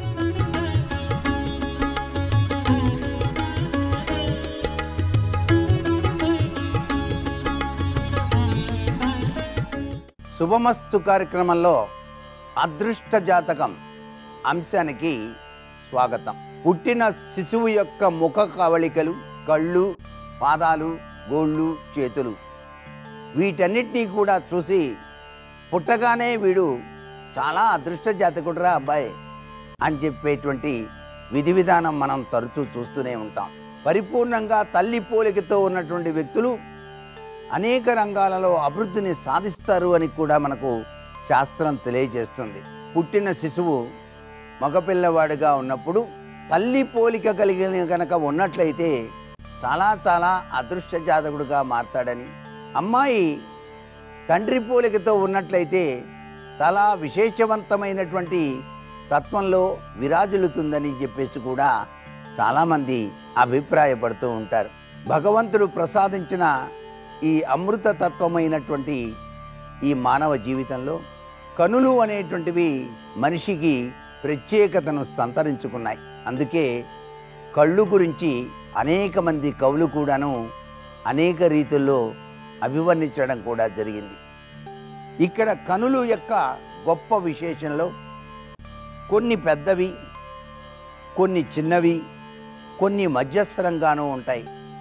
శుభమస్తు కార్యక్రమంలో అదృష్ట జాతకం అంశానికి స్వాగతం. పుట్టిన శిశువు యొక్క ముఖ కవళికలు, కళ్ళు, పాదాలు, గోళ్ళు, చేతులు, వీటన్నిటినీ కూడా చూసి పుట్టగానే వీడు చాలా అదృష్ట జాతకుడురా అబ్బాయి అని చెప్పేటువంటి విధి విధానం మనం తరచూ చూస్తూనే ఉంటాం. పరిపూర్ణంగా తల్లి పోలికతో ఉన్నటువంటి వ్యక్తులు అనేక రంగాలలో అభివృద్ధిని సాధిస్తారు అని కూడా మనకు శాస్త్రం తెలియజేస్తుంది. పుట్టిన శిశువు మగపిల్లవాడిగా ఉన్నప్పుడు తల్లి పోలిక కలిగిన కనుక ఉన్నట్లయితే చాలా చాలా అదృష్ట జాతకుడుగా మారతాడని, అమ్మాయి తండ్రి పోలికతో ఉన్నట్లయితే చాలా విశేషవంతమైనటువంటి తత్వంలో విరాజిల్లుతుందని చెప్పేసి కూడా చాలామంది అభిప్రాయపడుతూ ఉంటారు. భగవంతుడు ప్రసాదించిన ఈ అమృత తత్వమైనటువంటి ఈ మానవ జీవితంలో కనులు అనేటువంటివి మనిషికి ప్రత్యేకతను సంతరించుకున్నాయి. అందుకే కళ్ళు గురించి అనేక మంది కవులు కూడాను అనేక రీతుల్లో అభివర్ణించడం కూడా జరిగింది. ఇక్కడ కనులు యొక్క గొప్ప విశేషంలో కొన్ని పెద్దవి, కొన్ని చిన్నవి, కొన్ని మధ్యస్థరంగానూ ఉంటాయి.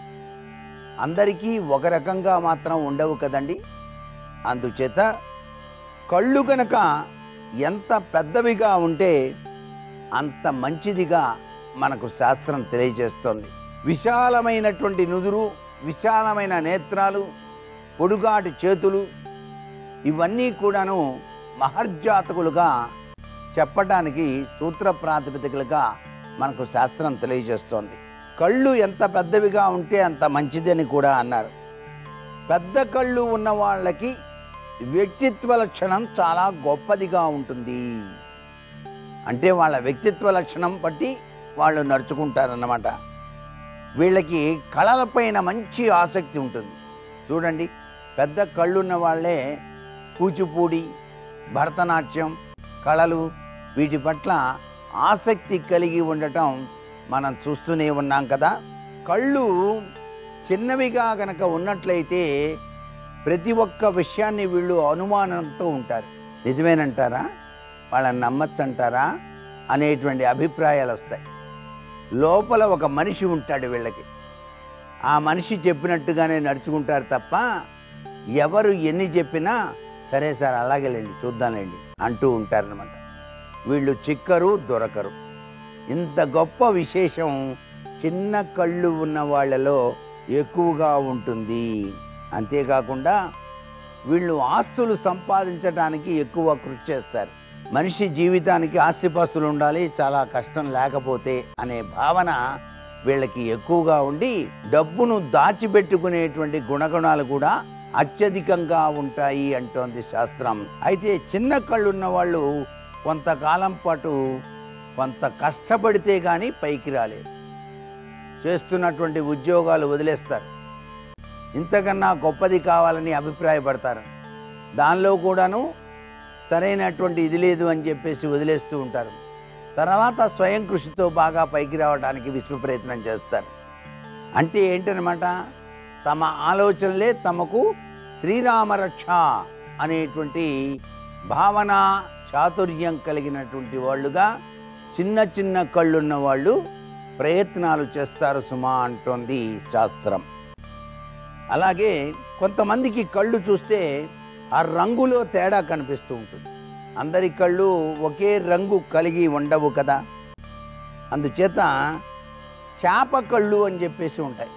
అందరికీ ఒక రకంగా మాత్రం ఉండవు కదండి. అందుచేత కళ్ళు కనుక ఎంత పెద్దవిగా ఉంటే అంత మంచిదిగా మనకు శాస్త్రం తెలియజేస్తోంది. విశాలమైనటువంటి నుదురు, విశాలమైన నేత్రాలు, పొడుగాటి చేతులు, ఇవన్నీ కూడాను మహర్జాతకులుగా చెప్పడానికి సూత్ర ప్రాతిపదికలుగా మనకు శాస్త్రం తెలియజేస్తోంది. కళ్ళు ఎంత పెద్దవిగా ఉంటే అంత మంచిదని కూడా అన్నారు. పెద్ద కళ్ళు ఉన్న వాళ్ళకి వ్యక్తిత్వ లక్షణం చాలా గొప్పదిగా ఉంటుంది. అంటే వాళ్ళ వ్యక్తిత్వ లక్షణం బట్టి వాళ్ళు నడుచుకుంటారన్నమాట. వీళ్ళకి కళలపైన మంచి ఆసక్తి ఉంటుంది. చూడండి, పెద్ద కళ్ళున్న వాళ్ళే కూచిపూడి, భరతనాట్యం, కళలు, వీటి పట్ల ఆసక్తి కలిగి ఉండటం మనం చూస్తూనే ఉన్నాం కదా. కళ్ళు చిన్నవిగా కనుక ఉన్నట్లయితే ప్రతి ఒక్క విషయాన్ని వీళ్ళు అనుమానంతో ఉంటారు. నిజమేనంటారా, వాళ్ళని నమ్మచ్చంటారా అనేటువంటి అభిప్రాయాలు వస్తాయి. లోపల ఒక మనిషి ఉంటాడు వీళ్ళకి. ఆ మనిషి చెప్పినట్టుగానే నడుచుకుంటారు తప్ప ఎవరు ఎన్ని చెప్పినా సరే సార్ అలాగేలేండి చూద్దాంలేండి అంటూ ఉంటారనమాట. వీళ్ళు చిక్కరు దొరకరు. ఇంత గొప్ప విశేషం చిన్న కళ్ళు ఉన్న వాళ్ళలో ఎక్కువగా ఉంటుంది. అంతేకాకుండా వీళ్ళు ఆస్తులు సంపాదించడానికి ఎక్కువ కృషి చేస్తారు. మనిషి జీవితానికి ఆస్తిపాస్తులు ఉండాలి, చాలా కష్టం లేకపోతే అనే భావన వీళ్ళకి ఎక్కువగా ఉండి డబ్బును దాచిపెట్టుకునేటువంటి గుణగణాలు కూడా అత్యధికంగా ఉంటాయి అంటోంది శాస్త్రం. అయితే చిన్న కళ్ళున్న వాళ్ళు కొంతకాలం పాటు కొంత కష్టపడితే కానీ పైకి రాలేదు. చేస్తున్నటువంటి ఉద్యోగాలు వదిలేస్తారు, ఇంతకన్నా గొప్పది కావాలని అభిప్రాయపడతారు. దానిలో కూడాను సరైనటువంటి ఇది లేదు అని చెప్పేసి వదిలేస్తూ ఉంటారు. తర్వాత స్వయం కృషితో బాగా పైకి రావడానికి విశ్వ ప్రయత్నం చేస్తారు. అంటే ఏంటనమాట, తమ ఆలోచనలే తమకు శ్రీరామరక్ష అనేటువంటి భావన చాతుర్యం కలిగినటువంటి వాళ్ళుగా చిన్న చిన్న కళ్ళున్న వాళ్ళు ప్రయత్నాలు చేస్తారు సుమా అంటోంది శాస్త్రం. అలాగే కొంతమందికి కళ్ళు చూస్తే ఆ రంగులో తేడా కనిపిస్తూ ఉంటుంది. అందరి కళ్ళు ఒకే రంగు కలిగి ఉండవు కదా, అందుచేత చేప కళ్ళు అని చెప్పేసి ఉంటాయి.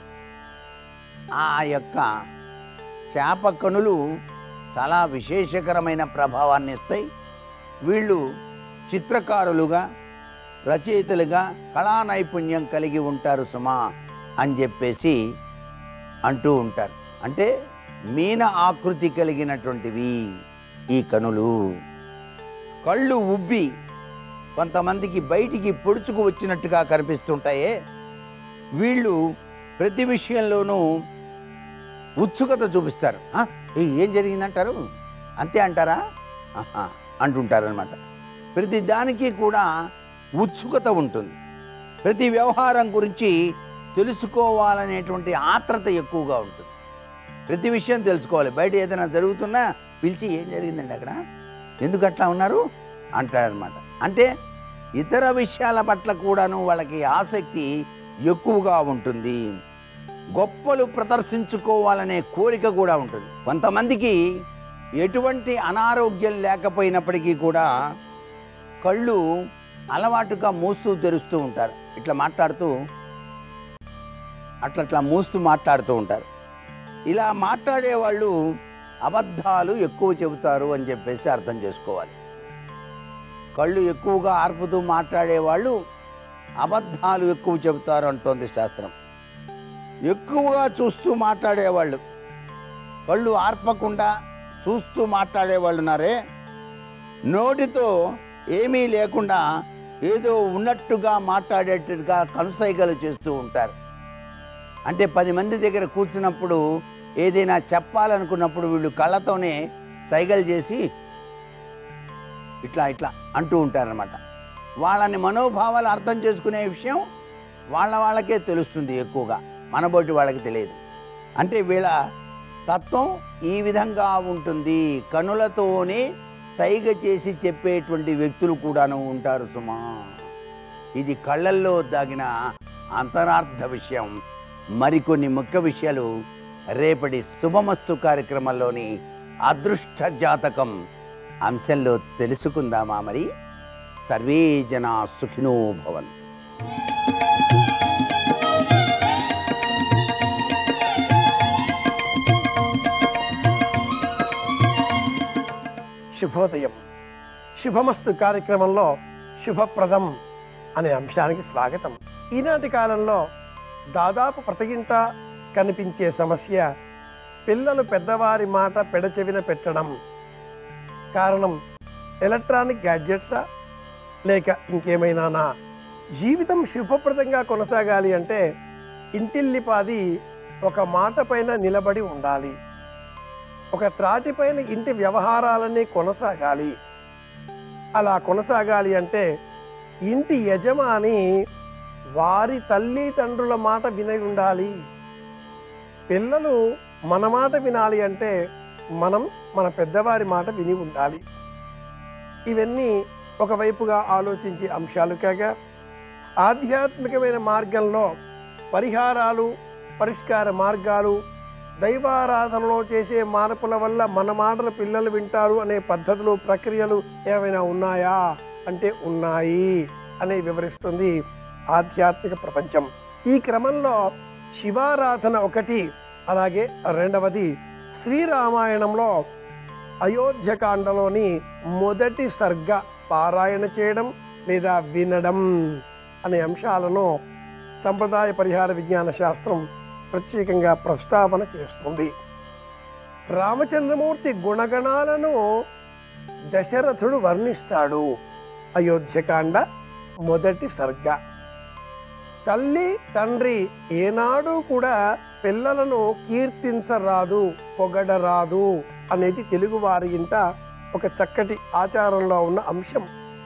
ఆ యొక్క చేప కనులు చాలా విశేషకరమైన ప్రభావాన్ని ఇస్తాయి. వీళ్ళు చిత్రకారులుగా రచయితలుగా కళా నైపుణ్యం కలిగి ఉంటారు సుమా అని చెప్పేసి అంటూ ఉంటారు. అంటే మీన ఆకృతి కలిగినటువంటివి ఈ కనులు. కళ్ళు ఉబ్బి కొంతమందికి బయటికి పొడుచుకు వచ్చినట్టుగా కనిపిస్తుంటాయే, వీళ్ళు ప్రతి విషయంలోనూ ఉత్సుకత చూపిస్తారు. ఏం జరిగిందంటారు, అంతే అంటారా అంటుంటారనమాట. ప్రతి దానికి కూడా ఉత్సుకత ఉంటుంది. ప్రతి వ్యవహారం గురించి తెలుసుకోవాలనేటువంటి ఆత్రత ఎక్కువగా ఉంటుంది. ప్రతి విషయం తెలుసుకోవాలి. బయట ఏదైనా జరుగుతున్నా పిలిచి ఏం జరిగిందండి అక్కడ, ఎందుకు అట్లా ఉన్నారు అంటారనమాట. అంటే ఇతర విషయాల పట్ల కూడాను వాళ్ళకి ఆసక్తి ఎక్కువగా ఉంటుంది. గొప్పలు ప్రదర్శించుకోవాలనే కోరిక కూడా ఉంటుంది. కొంతమందికి ఎటువంటి అనారోగ్యం లేకపోయినప్పటికీ కూడా కళ్ళు అలవాటుగా మూస్తూ తెరుస్తూ ఉంటారు. ఇట్లా మాట్లాడుతూ అట్లా మూస్తూ మాట్లాడుతూ ఉంటారు. ఇలా మాట్లాడేవాళ్ళు అబద్ధాలు ఎక్కువ చెబుతారు అని చెప్పేసి అర్థం చేసుకోవాలి. కళ్ళు ఎక్కువగా ఆర్పుతూ మాట్లాడేవాళ్ళు అబద్ధాలు ఎక్కువ చెబుతారు అంటోంది శాస్త్రం. ఎక్కువగా చూస్తూ మాట్లాడేవాళ్ళు, కళ్ళు ఆర్పకుండా చూస్తూ మాట్లాడేవాళ్ళు ఉన్నారే, నోటితో ఏమీ లేకుండా ఏదో ఉన్నట్టుగా మాట్లాడేట్టుగా కనుసైగలు చేస్తూ ఉంటారు. అంటే 10 మంది దగ్గర కూర్చున్నప్పుడు ఏదైనా చెప్పాలనుకున్నప్పుడు వీళ్ళు కళ్ళతోనే సైగలు చేసి ఇట్లా ఇట్లా అంటూ ఉంటారనమాట. వాళ్ళని మనోభావాలు అర్థం చేసుకునే విషయం వాళ్ళకే తెలుస్తుంది, ఎక్కువగా మనబోటి వాళ్ళకి తెలియదు. అంటే వీళ్ళ తత్వం ఈ విధంగా ఉంటుంది. కనులతోనే సైగ చేసి చెప్పేటువంటి వ్యక్తులు కూడాను ఉంటారు సుమా. ఇది కళ్ళల్లో దాగిన అంతరార్థ విషయం. మరికొన్ని ముఖ్య విషయాలు రేపటి శుభమస్తు కార్యక్రమంలోని అదృష్ట జాతకం అంశంలో తెలుసుకుందామా? మరి సర్వే జనా సుఖినో భవంతు. శుభోదయం. శుభమస్తు కార్యక్రమంలో శుభప్రదం అనే అంశానికి స్వాగతం. ఈనాటి కాలంలో దాదాపు ప్రతి ఇంట కనిపించే సమస్య పిల్లలు పెద్దవారి మాట పెడచెవిన పెట్టడం. కారణం ఎలక్ట్రానిక్ గ్యాడ్జెట్సా లేక ఇంకేమైనానా? జీవితం శుభప్రదంగా కొనసాగాలి అంటే ఇంటిల్లిపాది ఒక మాట పైన నిలబడి ఉండాలి. ఒక త్రాటిపైన ఇంటి వ్యవహారాలన్నీ కొనసాగాలి. అలా కొనసాగాలి అంటే ఇంటి యజమాని వారి తల్లిదండ్రుల మాట విని ఉండాలి. పిల్లలు మన మాట వినాలి అంటే మనం మన పెద్దవారి మాట విని ఉండాలి. ఇవన్నీ ఒకవైపుగా ఆలోచించే అంశాలు కాగా ఆధ్యాత్మికమైన మార్గంలో పరిహారాలు పరిష్కార మార్గాలు, దైవారాధనలో చేసే మార్పుల వల్ల మన మాటలు పిల్లలు వింటారు అనే పద్ధతులు, ప్రక్రియలు ఏమైనా ఉన్నాయా అంటే ఉన్నాయి అని వివరిస్తుంది ఆధ్యాత్మిక ప్రపంచం. ఈ క్రమంలో శివారాధన ఒకటి, అలాగే రెండవది శ్రీరామాయణంలో అయోధ్యకాండలోని మొదటి సర్గ పారాయణ చేయడం లేదా వినడం అనే అంశాలను సంప్రదాయ పరిహార విజ్ఞాన శాస్త్రం ప్రత్యేకంగా ప్రస్తావన చేస్తుంది. రామచంద్రమూర్తి గుణగణాలను దశరథుడు వర్ణిస్తాడు. అయోధ్యకాండ మొదటి సర్గ. తల్లి తండ్రి ఏనాడు కూడా పిల్లలను కీర్తించరాదు, పొగడరాదు అనేది తెలుగువారి ఇంట ఒక చక్కటి ఆచారంలో ఉన్న అంశం.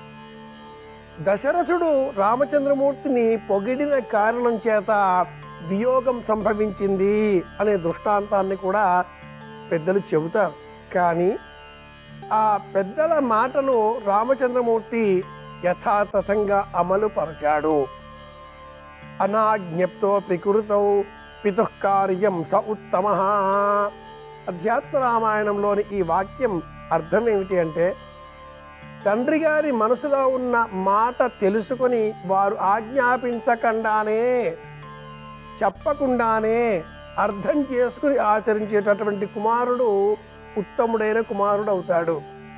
దశరథుడు రామచంద్రమూర్తిని పొగిడిన కారణం చేత వియోగం సంభవించింది అనే దృష్టాంతాన్ని కూడా పెద్దలు చెబుతారు. కానీ ఆ పెద్దల మాటను రామచంద్రమూర్తి యథాతథంగా అమలు పరచాడు. అనాజ్ఞప్తో ప్రకృతౌ పితుఃకార్యం స ఉత్తమః. అధ్యాత్మ రామాయణంలోని ఈ వాక్యం అర్థం ఏమిటి అంటే, తండ్రి గారి మనసులో ఉన్న మాట తెలుసుకొని వారు ఆజ్ఞాపించకుండానే, చెప్పకుండానే అర్థం చేసుకుని ఆచరించేటటువంటి కుమారుడు ఉత్తముడైన కుమారుడు అవుతాడు.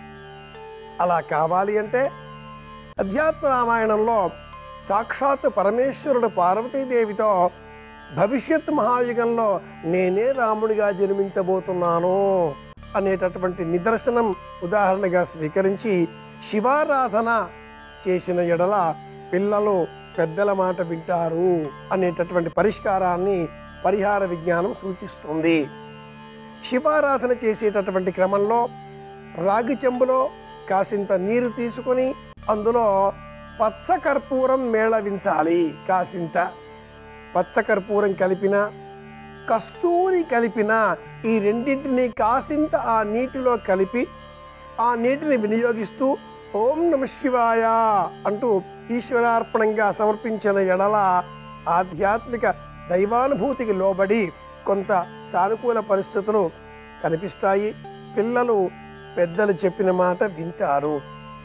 అలా కావాలి అంటే అధ్యాత్మ రామాయణంలో సాక్షాత్ పరమేశ్వరుడు పార్వతీదేవితో భవిష్యత్ మహాయుగంలో నేనే రాముడిగా జన్మించబోతున్నాను అనేటటువంటి నిదర్శనం ఉదాహరణగా స్వీకరించి శివారాధన చేసిన ఎడల పిల్లలు పెద్దల మాట వింటారు అనేటటువంటి పరిష్కారాన్ని పరిహార విజ్ఞానం సూచిస్తుంది. శివారాధన చేసేటటువంటి క్రమంలో రాగి చెంబులో కాసింత నీరు తీసుకొని అందులో పచ్చకర్పూరం మేళవించాలి. కాసింత పచ్చకర్పూరం కలిపిన, కస్తూరి కలిపిన ఈ రెండింటిని కాసింత ఆ నీటిలో కలిపి ఆ నీటిని వినియోగిస్తూ ఓం నమః శివాయ అంటూ ఈశ్వరార్పణంగా సమర్పించిన ఎడల ఆధ్యాత్మిక దైవానుభూతికి లోబడి కొంత సానుకూల పరిస్థితులు కనిపిస్తాయి. పిల్లలు పెద్దలు చెప్పిన మాట వింటారు.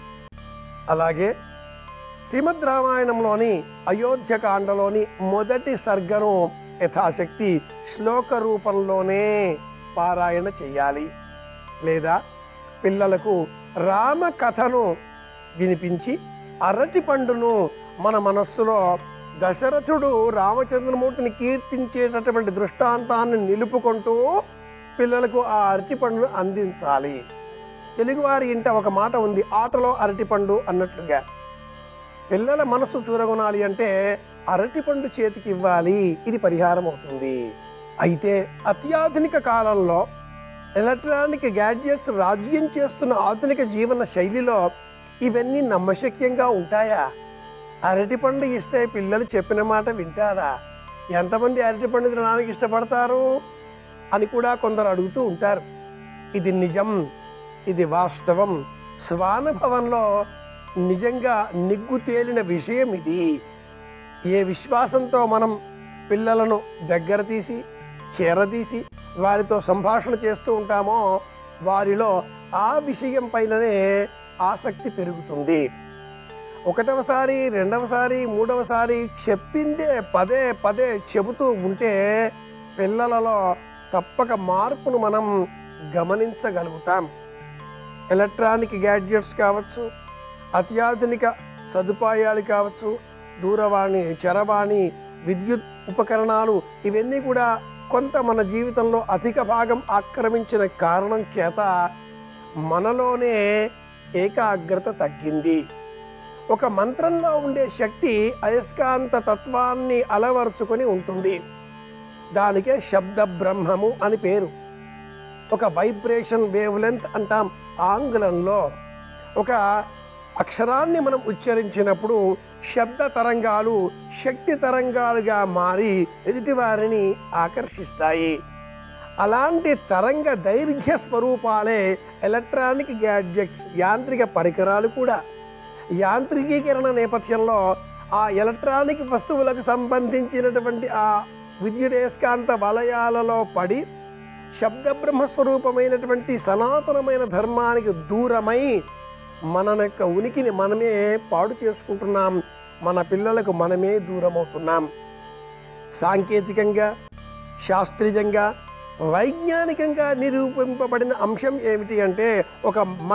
అలాగే శ్రీమద్ రామాయణంలోని అయోధ్యకాండలోని మొదటి సర్గను యథాశక్తి శ్లోక రూపంలోనే పారాయణ చేయాలి. లేదా పిల్లలకు రామ కథను వినిపించి అరటి పండును మన మనస్సులో దశరథుడు రామచంద్రమూర్తిని కీర్తించేటటువంటి దృష్టాంతాన్ని నిలుపుకుంటూ పిల్లలకు ఆ అరటి పండును అందించాలి. తెలుగువారి ఇంట ఒక మాట ఉంది, ఆటలో అరటిపండు అన్నట్లుగా. పిల్లల మనస్సు చూరగొనాలి అంటే అరటిపండు చేతికి ఇవ్వాలి. ఇది పరిహారం అవుతుంది. అయితే అత్యాధునిక కాలంలో ఎలక్ట్రానిక్ గ్యాడ్జెట్స్ రాజ్యం చేస్తున్న ఆధునిక జీవన శైలిలో ఇవన్నీ నమ్మశక్యంగా ఉంటాయా? అరటిపండు ఇస్తే పిల్లలు చెప్పిన మాట వింటారా? ఎంతమంది అరటిపండు తినడానికి ఇష్టపడతారు అని కూడా కొందరు అడుగుతూ ఉంటారు. ఇది నిజం, ఇది వాస్తవం. స్వానుభవంలో నిజంగా నిగ్గు తేలిన విషయం ఇది. ఏ విశ్వాసంతో మనం పిల్లలను దగ్గర తీసి చేరదీసి వారితో సంభాషణ చేస్తూ ఉంటామో వారిలో ఆ విషయం పైననే ఆసక్తి పెరుగుతుంది. ఒకటవసారి, రెండవసారి, మూడవసారి చెప్పిందే పదే పదే చెబుతూ ఉంటే పిల్లలలో తప్పక మార్పును మనం గమనించగలుగుతాం. ఎలక్ట్రానిక్ గ్యాడ్జెట్స్ కావచ్చు, అత్యాధునిక సదుపాయాలు కావచ్చు, దూరవాణి, చరవాణి, విద్యుత్ ఉపకరణాలు ఇవన్నీ కూడా కొంత మన జీవితంలో అధిక భాగం ఆక్రమించిన కారణం చేత మనలోనే ఏకాగ్రత తగ్గింది. ఒక మంత్రంలో ఉండే శక్తి అయస్కాంత తత్వాన్ని అలవరుచుకొని ఉంటుంది. దానికే శబ్ద బ్రహ్మము అని పేరు. ఒక వైబ్రేషన్ వేవ్ లెంత్ అంటాం ఆంగ్లంలో. ఒక అక్షరాన్ని మనం ఉచ్చరించినప్పుడు శబ్ద తరంగాలు శక్తి తరంగాలుగా మారి ఎదుటివారిని ఆకర్షిస్తాయి. అలాంటి తరంగ దైర్ఘ్య స్వరూపాలే ఎలక్ట్రానిక్ గ్యాడ్జెట్స్, యాంత్రిక పరికరాలు కూడా. యాంత్రికీకరణ నేపథ్యంలో ఆ ఎలక్ట్రానిక్ వస్తువులకు సంబంధించినటువంటి ఆ విద్యుదేస్కాంత వలయాలలో పడి శబ్ద బ్రహ్మస్వరూపమైనటువంటి సనాతనమైన ధర్మానికి దూరమై మన యొక్క ఉనికిని మనమే పాడు చేసుకుంటున్నాం. మన పిల్లలకు మనమే దూరమవుతున్నాం. సాంకేతికంగా, శాస్త్రీయంగా, వైజ్ఞానికంగా నిరూపింపబడిన అంశం ఏమిటి అంటే, ఒక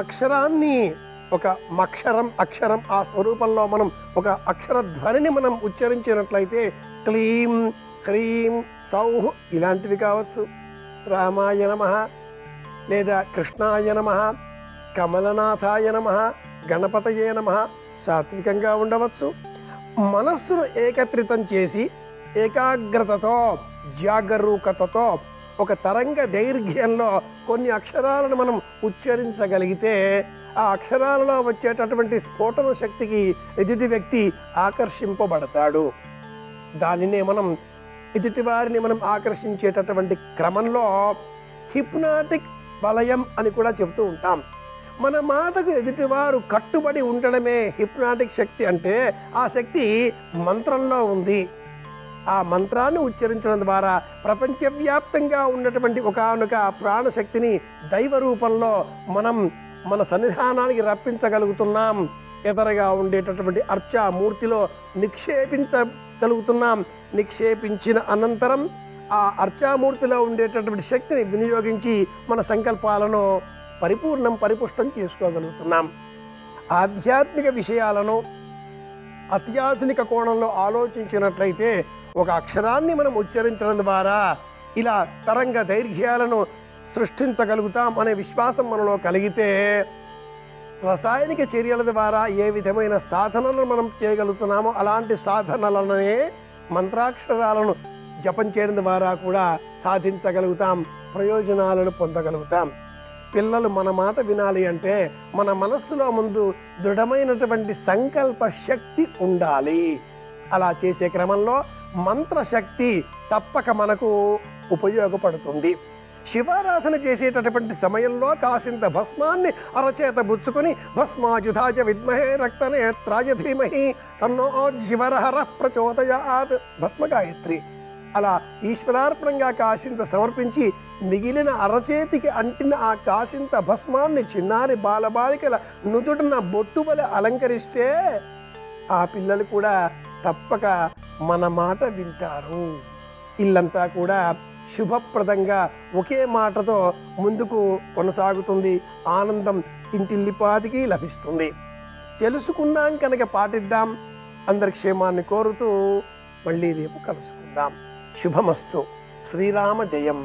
అక్షరం ఆ స్వరూపంలో మనం ఒక అక్షర ధ్వనిని మనం ఉచ్చరించినట్లయితే క్లీం, హ్రీం, సౌహ్ ఇలాంటివి కావచ్చు. రామాయ నమః, లేదా కృష్ణాయ నమః, కమలనాథాయ నమః, గణపతయే నమః సాత్వికంగా ఉండవచ్చు. మనస్సును ఏకత్రితం చేసి ఏకాగ్రతతో, జాగరూకతతో ఒక తరంగ దైర్ఘ్యంలో కొన్ని అక్షరాలను మనం ఉచ్చరించగలిగితే ఆ అక్షరాలలో వచ్చేటటువంటి స్ఫోటన శక్తికి ఎదుటి వ్యక్తి ఆకర్షింపబడతాడు. దానినే మనం ఎదుటివారిని మనం ఆకర్షించేటటువంటి క్రమంలో హిప్నాటిక్ వలయం అని కూడా చెబుతూ ఉంటాం. మన మాటకు ఎదుటివారు కట్టుబడి ఉండడమే హిప్నాటిక్ శక్తి. అంటే ఆ శక్తి మంత్రంలో ఉంది. ఆ మంత్రాన్ని ఉచ్చరించడం ద్వారా ప్రపంచవ్యాప్తంగా ఉన్నటువంటి ఒకానొక ప్రాణశక్తిని దైవ రూపంలో మనం మన సన్నిధానానికి రప్పించగలుగుతున్నాం. ఎదరగా ఉండేటటువంటి అర్చామూర్తిలో నిక్షేపించగలుగుతున్నాం. నిక్షేపించిన అనంతరం ఆ అర్చామూర్తిలో ఉండేటటువంటి శక్తిని వినియోగించి మన సంకల్పాలను పరిపుష్టం చేసుకోగలుగుతున్నాం. ఆధ్యాత్మిక విషయాలను అత్యాధునిక కోణంలో ఆలోచించినట్లయితే ఒక అక్షరాన్ని మనం ఉచ్చరించడం ద్వారా ఇలా తరంగ దైర్ఘ్యాలను సృష్టించగలుగుతాం అనే విశ్వాసం మనలో కలిగితే, రసాయనిక చర్యల ద్వారా ఏ విధమైన సాధనలను మనం చేయగలుగుతున్నామో అలాంటి సాధనలనే మంత్రాక్షరాలను జపం చేయడం ద్వారా కూడా సాధించగలుగుతాం, ప్రయోజనాలను పొందగలుగుతాం. పిల్లలు మన మాట వినాలి అంటే మన మనస్సులో ముందు దృఢమైనటువంటి సంకల్ప శక్తి ఉండాలి. అలా చేసే క్రమంలో మంత్రశక్తి తప్పక మనకు ఉపయోగపడుతుంది. శివారాధన చేసేటటువంటి సమయంలో కాసింత భస్మాన్ని అరచేత బుచ్చుకొని భస్మాయుధాయ విద్మహే రక్తనేత్రాయ ధీమహి తన్నో శివరహర ప్రచోదయాత్ భస్మ గాయత్రి అలా ఈశ్వరార్పణంగా కాసింత సమర్పించి మిగిలిన అరచేతికి అంటిన ఆ కాసింత భస్మాన్ని చిన్నారి బాలబాలికల నుదుటిన బొట్టుబలి అలంకరిస్తే ఆ పిల్లలు కూడా తప్పక మన మాట వింటారు. ఇల్లంతా కూడా శుభప్రదంగా ఒకే మాటతో ముందుకు కొనసాగుతుంది. ఆనందం ఇంటిల్లిపాదికి లభిస్తుంది. తెలుసుకున్నాం కనుక పాటిద్దాం. అందరి క్షేమాన్ని కోరుతూ మళ్ళీ రేపు కలుసుకుందాం. శుభమస్తు. శ్రీరామ జయం.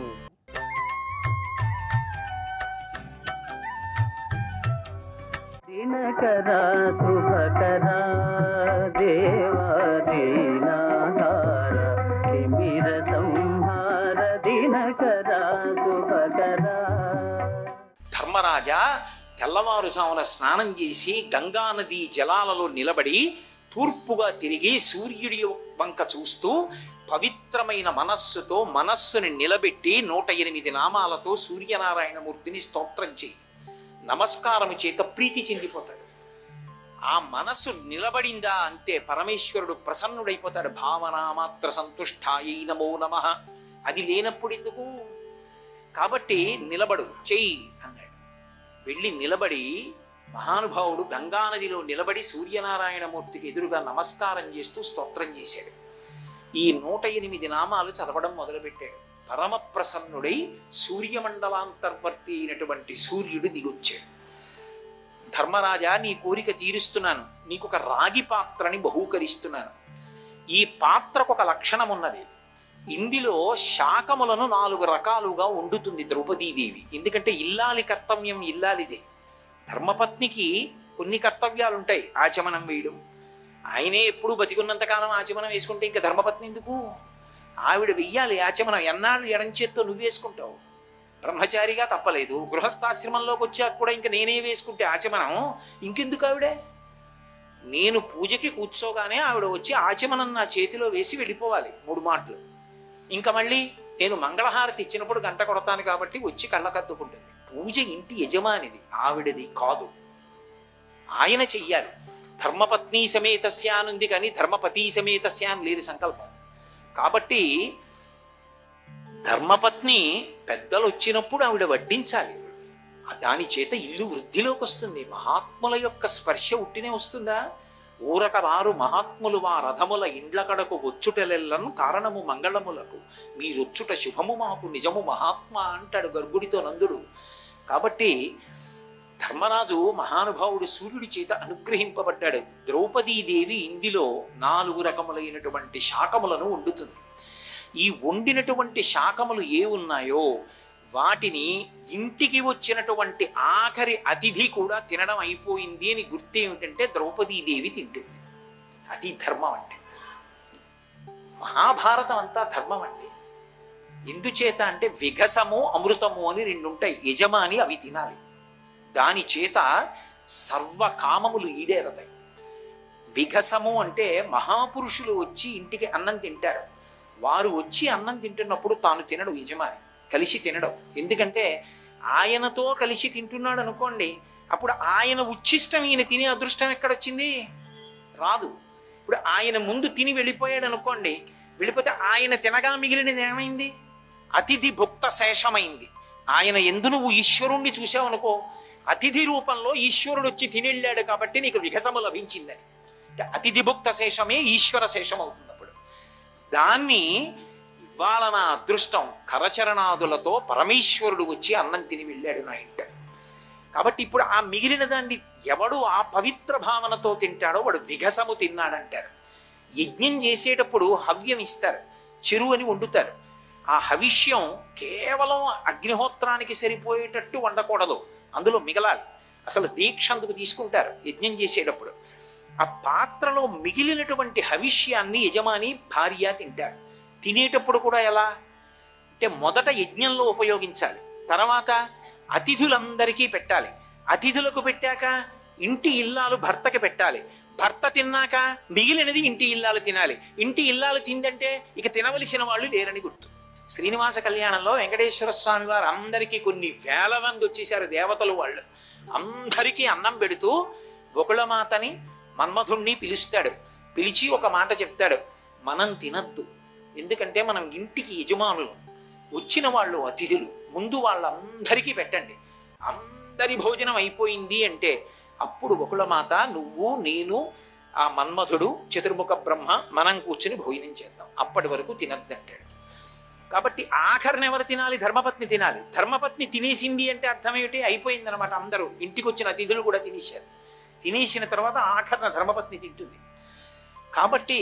దినకరా శుభకరా దేవా దీనాధార తిమిర సంహార దినకరా శుభకరా. ధర్మరాజా తెల్లవారుజామున స్నానం చేసి గంగానదీ జలాలలో నిలబడి తూర్పుగా తిరిగి సూర్యుడి వంక చూస్తూ పవిత్రమైన మనస్సుతో మనస్సుని నిలబెట్టి 108 నామాలతో సూర్యనారాయణమూర్తిని స్తోత్రం చేయి. నమస్కారము చేత ప్రీతి చెందిపోతాడు. ఆ మనస్సు నిలబడిందా అంతే పరమేశ్వరుడు ప్రసన్నుడైపోతాడు. భావనామాత్ర సంతుష్టాయై నమో నమః. అది లేనప్పుడు ఎందుకు? కాబట్టి నిలబడు చెయ్యి అన్నాడు. వెళ్ళి నిలబడి మహానుభావుడు గంగానదిలో నిలబడి సూర్యనారాయణమూర్తికి ఎదురుగా నమస్కారం చేస్తూ స్తోత్రం చేశాడు. ఈ 108 నామాలు చదవడం మొదలుపెట్టాడు. పరమ ప్రసన్నుడై సూర్యమండలాంతర్వర్తి అయినటువంటి సూర్యుడు దిగొచ్చాడు. ధర్మరాజా, నీ కోరిక తీరుస్తున్నాను, నీకు ఒక రాగి పాత్రని బహూకరిస్తున్నాను. ఈ పాత్రకు ఒక లక్షణం ఉన్నది. ఇందులో శాకములను 4 రకాలుగా వండుతుంది ద్రౌపదీదేవి. ఎందుకంటే ఇల్లాలి కర్తవ్యం ఇల్లాలిదే. ధర్మపత్నికి కొన్ని కర్తవ్యాలుంటాయి. ఆచమనం వేయడం, ఆయనే ఎప్పుడు బతికున్నంతకాలం ఆచమనం వేసుకుంటే ఇంకా ధర్మపత్ని ఎందుకు? ఆవిడ వెయ్యాలి ఆచమనం. ఎన్నాళ్ళు ఎడం చేత్తో నువ్వు వేసుకుంటావు? బ్రహ్మచారిగా తప్పలేదు, గృహస్థాశ్రమంలోకి వచ్చాక కూడా ఇంకా నేనే వేసుకుంటే ఆచమనం ఇంకెందుకు? ఆవిడే నేను పూజకి కూర్చోగానే ఆవిడ వచ్చి ఆచమనం నా చేతిలో వేసి వెళ్ళిపోవాలి 3 మాటలు. ఇంకా మళ్ళీ నేను మంగళహారతి ఇచ్చినప్పుడు గంట కొడతాను కాబట్టి వచ్చి కళ్ళకద్దుకుంటుంది. పూజ ఇంటి యజమానిది, ఆవిడది కాదు. ఆయన చెయ్యాలి. ధర్మపత్ని సమేతస్య అనుంది కానీ ధర్మపతి సమేతస్య అని లేదు సంకల్పం. కాబట్టి ధర్మపత్ని పెద్దలు వచ్చినప్పుడు ఆవిడ వడ్డించాలి. దాని చేత ఇల్లు వృద్ధిలోకి వస్తుంది. మహాత్ముల యొక్క స్పర్శ ఉట్టినే వస్తుందా? ఊరక వారు మహాత్ములు వా రథముల ఇండ్ల కడకు వచ్చుటలెల్లను కారణము మంగళములకు మీరొచ్చుట శుభము మాకు నిజము మహాత్మ అంటాడు గర్భుడితో నందుడు. కాబట్టి ధర్మరాజు మహానుభావుడు సూర్యుడి చేత అనుగ్రహింపబడ్డాడు. ద్రౌపదీదేవి ఇందులో 4 రకములైనటువంటి శాకములను వండుతుంది. ఈ వండినటువంటి శాకములు ఏ ఉన్నాయో వాటిని ఇంటికి వచ్చినటువంటి ఆఖరి అతిథి కూడా తినడం అయిపోయింది అని గుర్తు ఏమిటంటే ద్రౌపదీదేవి తింటుంది. అది ధర్మం అంటే. మహాభారతం అంతా ధర్మం అంటే. ఎందుచేత అంటే విఘసము అమృతము అని 2 ఉంటాయి. యజమాని అవి తినాలి. దాని చేత సర్వకామములు ఈడేరతాయి. విఘసము అంటే మహాపురుషులు వచ్చి ఇంటికి అన్నం తింటారు. వారు వచ్చి అన్నం తింటున్నప్పుడు తాను తినడు యజమాని, కలిసి తినడం. ఎందుకంటే ఆయనతో కలిసి తింటున్నాడు అనుకోండి, అప్పుడు ఆయన ఉచ్ఛిష్టం ఈయన తినే అదృష్టం ఎక్కడొచ్చింది? రాదు. ఇప్పుడు ఆయన ముందు తిని వెళ్ళిపోయాడు అనుకోండి, వెళ్ళిపోతే ఆయన తినగా మిగిలినది ఏమైంది? అతిథి భుక్త శేషమైంది. ఆయన ఎందు నువ్వు ఈశ్వరుణ్ణి చూసావనుకో, అతిథి రూపంలో ఈశ్వరుడు వచ్చి తినెళ్ళాడు కాబట్టి నీకు విఘసము లభించిందని. అతిథి భుక్త శేషమే ఈశ్వర శేషం అవుతుంది. అప్పుడు దాన్ని ఇవాళ నా అదృష్టం, కరచరణాదులతో పరమేశ్వరుడు వచ్చి అన్నం తిని వెళ్ళాడు నా ఇంట. కాబట్టి ఇప్పుడు ఆ మిగిలిన దాన్ని ఎవడు ఆ పవిత్ర భావనతో తింటాడో వాడు విఘసము తిన్నాడంటారు. యజ్ఞం చేసేటప్పుడు హవ్యం ఇస్తారు, చెరువు అని వండుతారు. ఆ హవిష్యం కేవలం అగ్నిహోత్రానికి సరిపోయేటట్టు వండకూడదు, అందులో మిగలాలి. అసలు దీక్ష అందుకు తీసుకుంటారు యజ్ఞం చేసేటప్పుడు. ఆ పాత్రలో మిగిలినటువంటి హవిష్యాన్ని యజమాని భార్య తింటారు. తినేటప్పుడు కూడా ఎలా అంటే మొదట యజ్ఞంలో ఉపయోగించాలి, తర్వాత అతిథులందరికీ పెట్టాలి. అతిథులకు పెట్టాక ఇంటి ఇల్లాలు భర్తకి పెట్టాలి. భర్త తిన్నాక మిగిలినది ఇంటి ఇల్లాలు తినాలి. ఇంటి ఇల్లాలు తిందంటే ఇక తినవలసిన వాళ్ళు లేరని గుర్తు. శ్రీనివాస కళ్యాణంలో వెంకటేశ్వర స్వామి వారు అందరికీ కొన్ని వేల మంది వచ్చేసారు, దేవతలు వాళ్ళు. అందరికీ అన్నం పెడుతూ బొకుళమాతని మన్మధుణ్ణి పిలుస్తాడు. పిలిచి ఒక మాట చెప్తాడు, మనం తినద్దు, ఎందుకంటే మనం ఇంటికి యజమానులు, వచ్చిన వాళ్ళు అతిథులు, ముందు వాళ్ళందరికీ పెట్టండి. అందరి భోజనం అయిపోయింది అంటే అప్పుడు బొకుళమాత నువ్వు నేను ఆ మన్మధుడు చతుర్ముఖ బ్రహ్మ మనం కూర్చుని భోజనం చేద్దాం, అప్పటి వరకు తినద్దంటాడు. కాబట్టి ఆఖరిని ఎవరు తినాలి? ధర్మపత్ని తినాలి. ధర్మపత్ని తినేసింది అంటే అర్థం ఏమిటి? అయిపోయిందనమాట. అందరూ ఇంటికి వచ్చిన అతిథులు కూడా తినేశారు. తినేసిన తర్వాత ఆఖరణ ధర్మపత్ని తింటుంది. కాబట్టి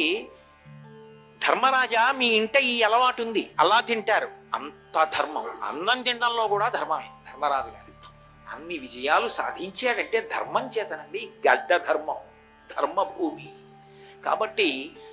ధర్మరాజా మీ ఇంట ఈ అలవాటు ఉంది, అలా తింటారు, అంత ధర్మం. అన్నం తినడంలో కూడా ధర్మమే. ధర్మరాజు గారు అన్ని విజయాలు సాధించాడంటే ధర్మం చేతనండి. గడ్డ ధర్మం, ధర్మభూమి. కాబట్టి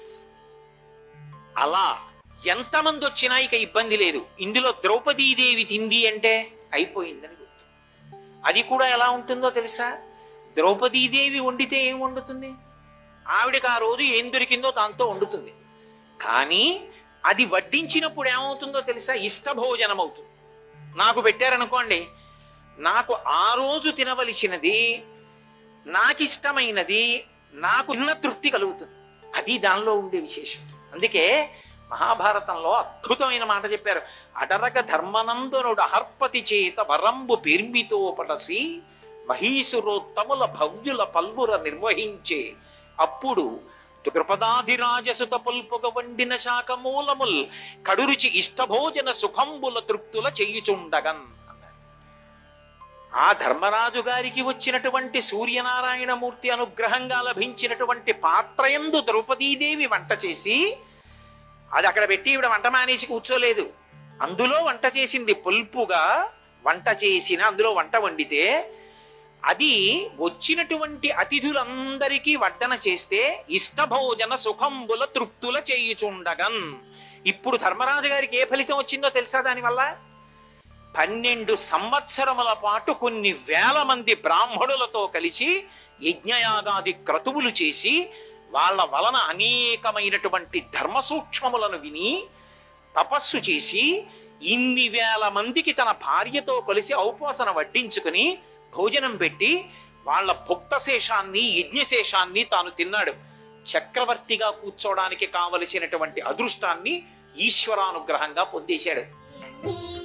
అలా ఎంతమంది వచ్చినా ఇక ఇబ్బంది లేదు. ఇందులో ద్రౌపదీదేవి తింది అంటే అయిపోయిందని గుర్తు. అది కూడా ఎలా ఉంటుందో తెలుసా? ద్రౌపదీదేవి వండితే ఏం వండుతుంది? ఆవిడకి ఆ రోజు ఏం దొరికిందో దాంతో వండుతుంది. కానీ అది వడ్డించినప్పుడు ఏమవుతుందో తెలుసా? ఇష్టభోజనం అవుతుంది. నాకు పెట్టారనుకోండి, నాకు ఆ రోజు తినవలసినది, నాకు ఇష్టమైనది, నాకు ఉన్న తృప్తి కలుగుతుంది. అది దానిలో ఉండే విశేషం. అందుకే మహాభారతంలో అద్భుతమైన మాట చెప్పారు. అడరగ ధర్మనందనుడు అహర్పతి చేత వరంబు పేర్మితో పడసి మహీసురోత్తముల భవ్యుల పల్వుర నిర్వహించే అప్పుడు ద్రుపదాధిరాజసుత పుల్పుగ వండిన శాకమూలముల్ కడురుచి ఇష్టభోజన సుఖంబుల తృప్తుల చెయ్యుచుండగన్ అన్నారు. ఆ ధర్మరాజు గారికి వచ్చినటువంటి సూర్యనారాయణమూర్తి అనుగ్రహంగా లభించినటువంటి పాత్రయందు ద్రౌపదీదేవి వంట చేసి అది అక్కడ పెట్టి ఈవిడ వంట మానేసి కూర్చోలేదు. అందులో వంట చేసింది, పుల్పుగా వంట చేసిన అందులో వంట వండితే అది వచ్చినటువంటి అతిథులందరికీ వడ్డన చేస్తే ఇష్టభోజన సుఖంబుల తృప్తుల చేయుచుండగన్. ఇప్పుడు ధర్మరాజు గారికి ఏ ఫలితం వచ్చిందో తెలుసా? దానివల్ల 12 సంవత్సరముల పాటు కొన్ని వేల మంది బ్రాహ్మణులతో కలిసి యజ్ఞయాగాది క్రతువులు చేసి వాళ్ళ వలన అనేకమైనటువంటి ధర్మ సూక్ష్మములను విని తపస్సు చేసి ఇన్ని వేల మందికి తన భార్యతో కలిసి ఔపాసన వడ్డించుకుని భోజనం పెట్టి వాళ్ళ భుక్తశేషాన్ని యజ్ఞశేషాన్ని తాను తిన్నాడు. చక్రవర్తిగా కూర్చోవడానికి కావలసినటువంటి అదృష్టాన్ని ఈశ్వరానుగ్రహంగా పొందేశాడు. నీ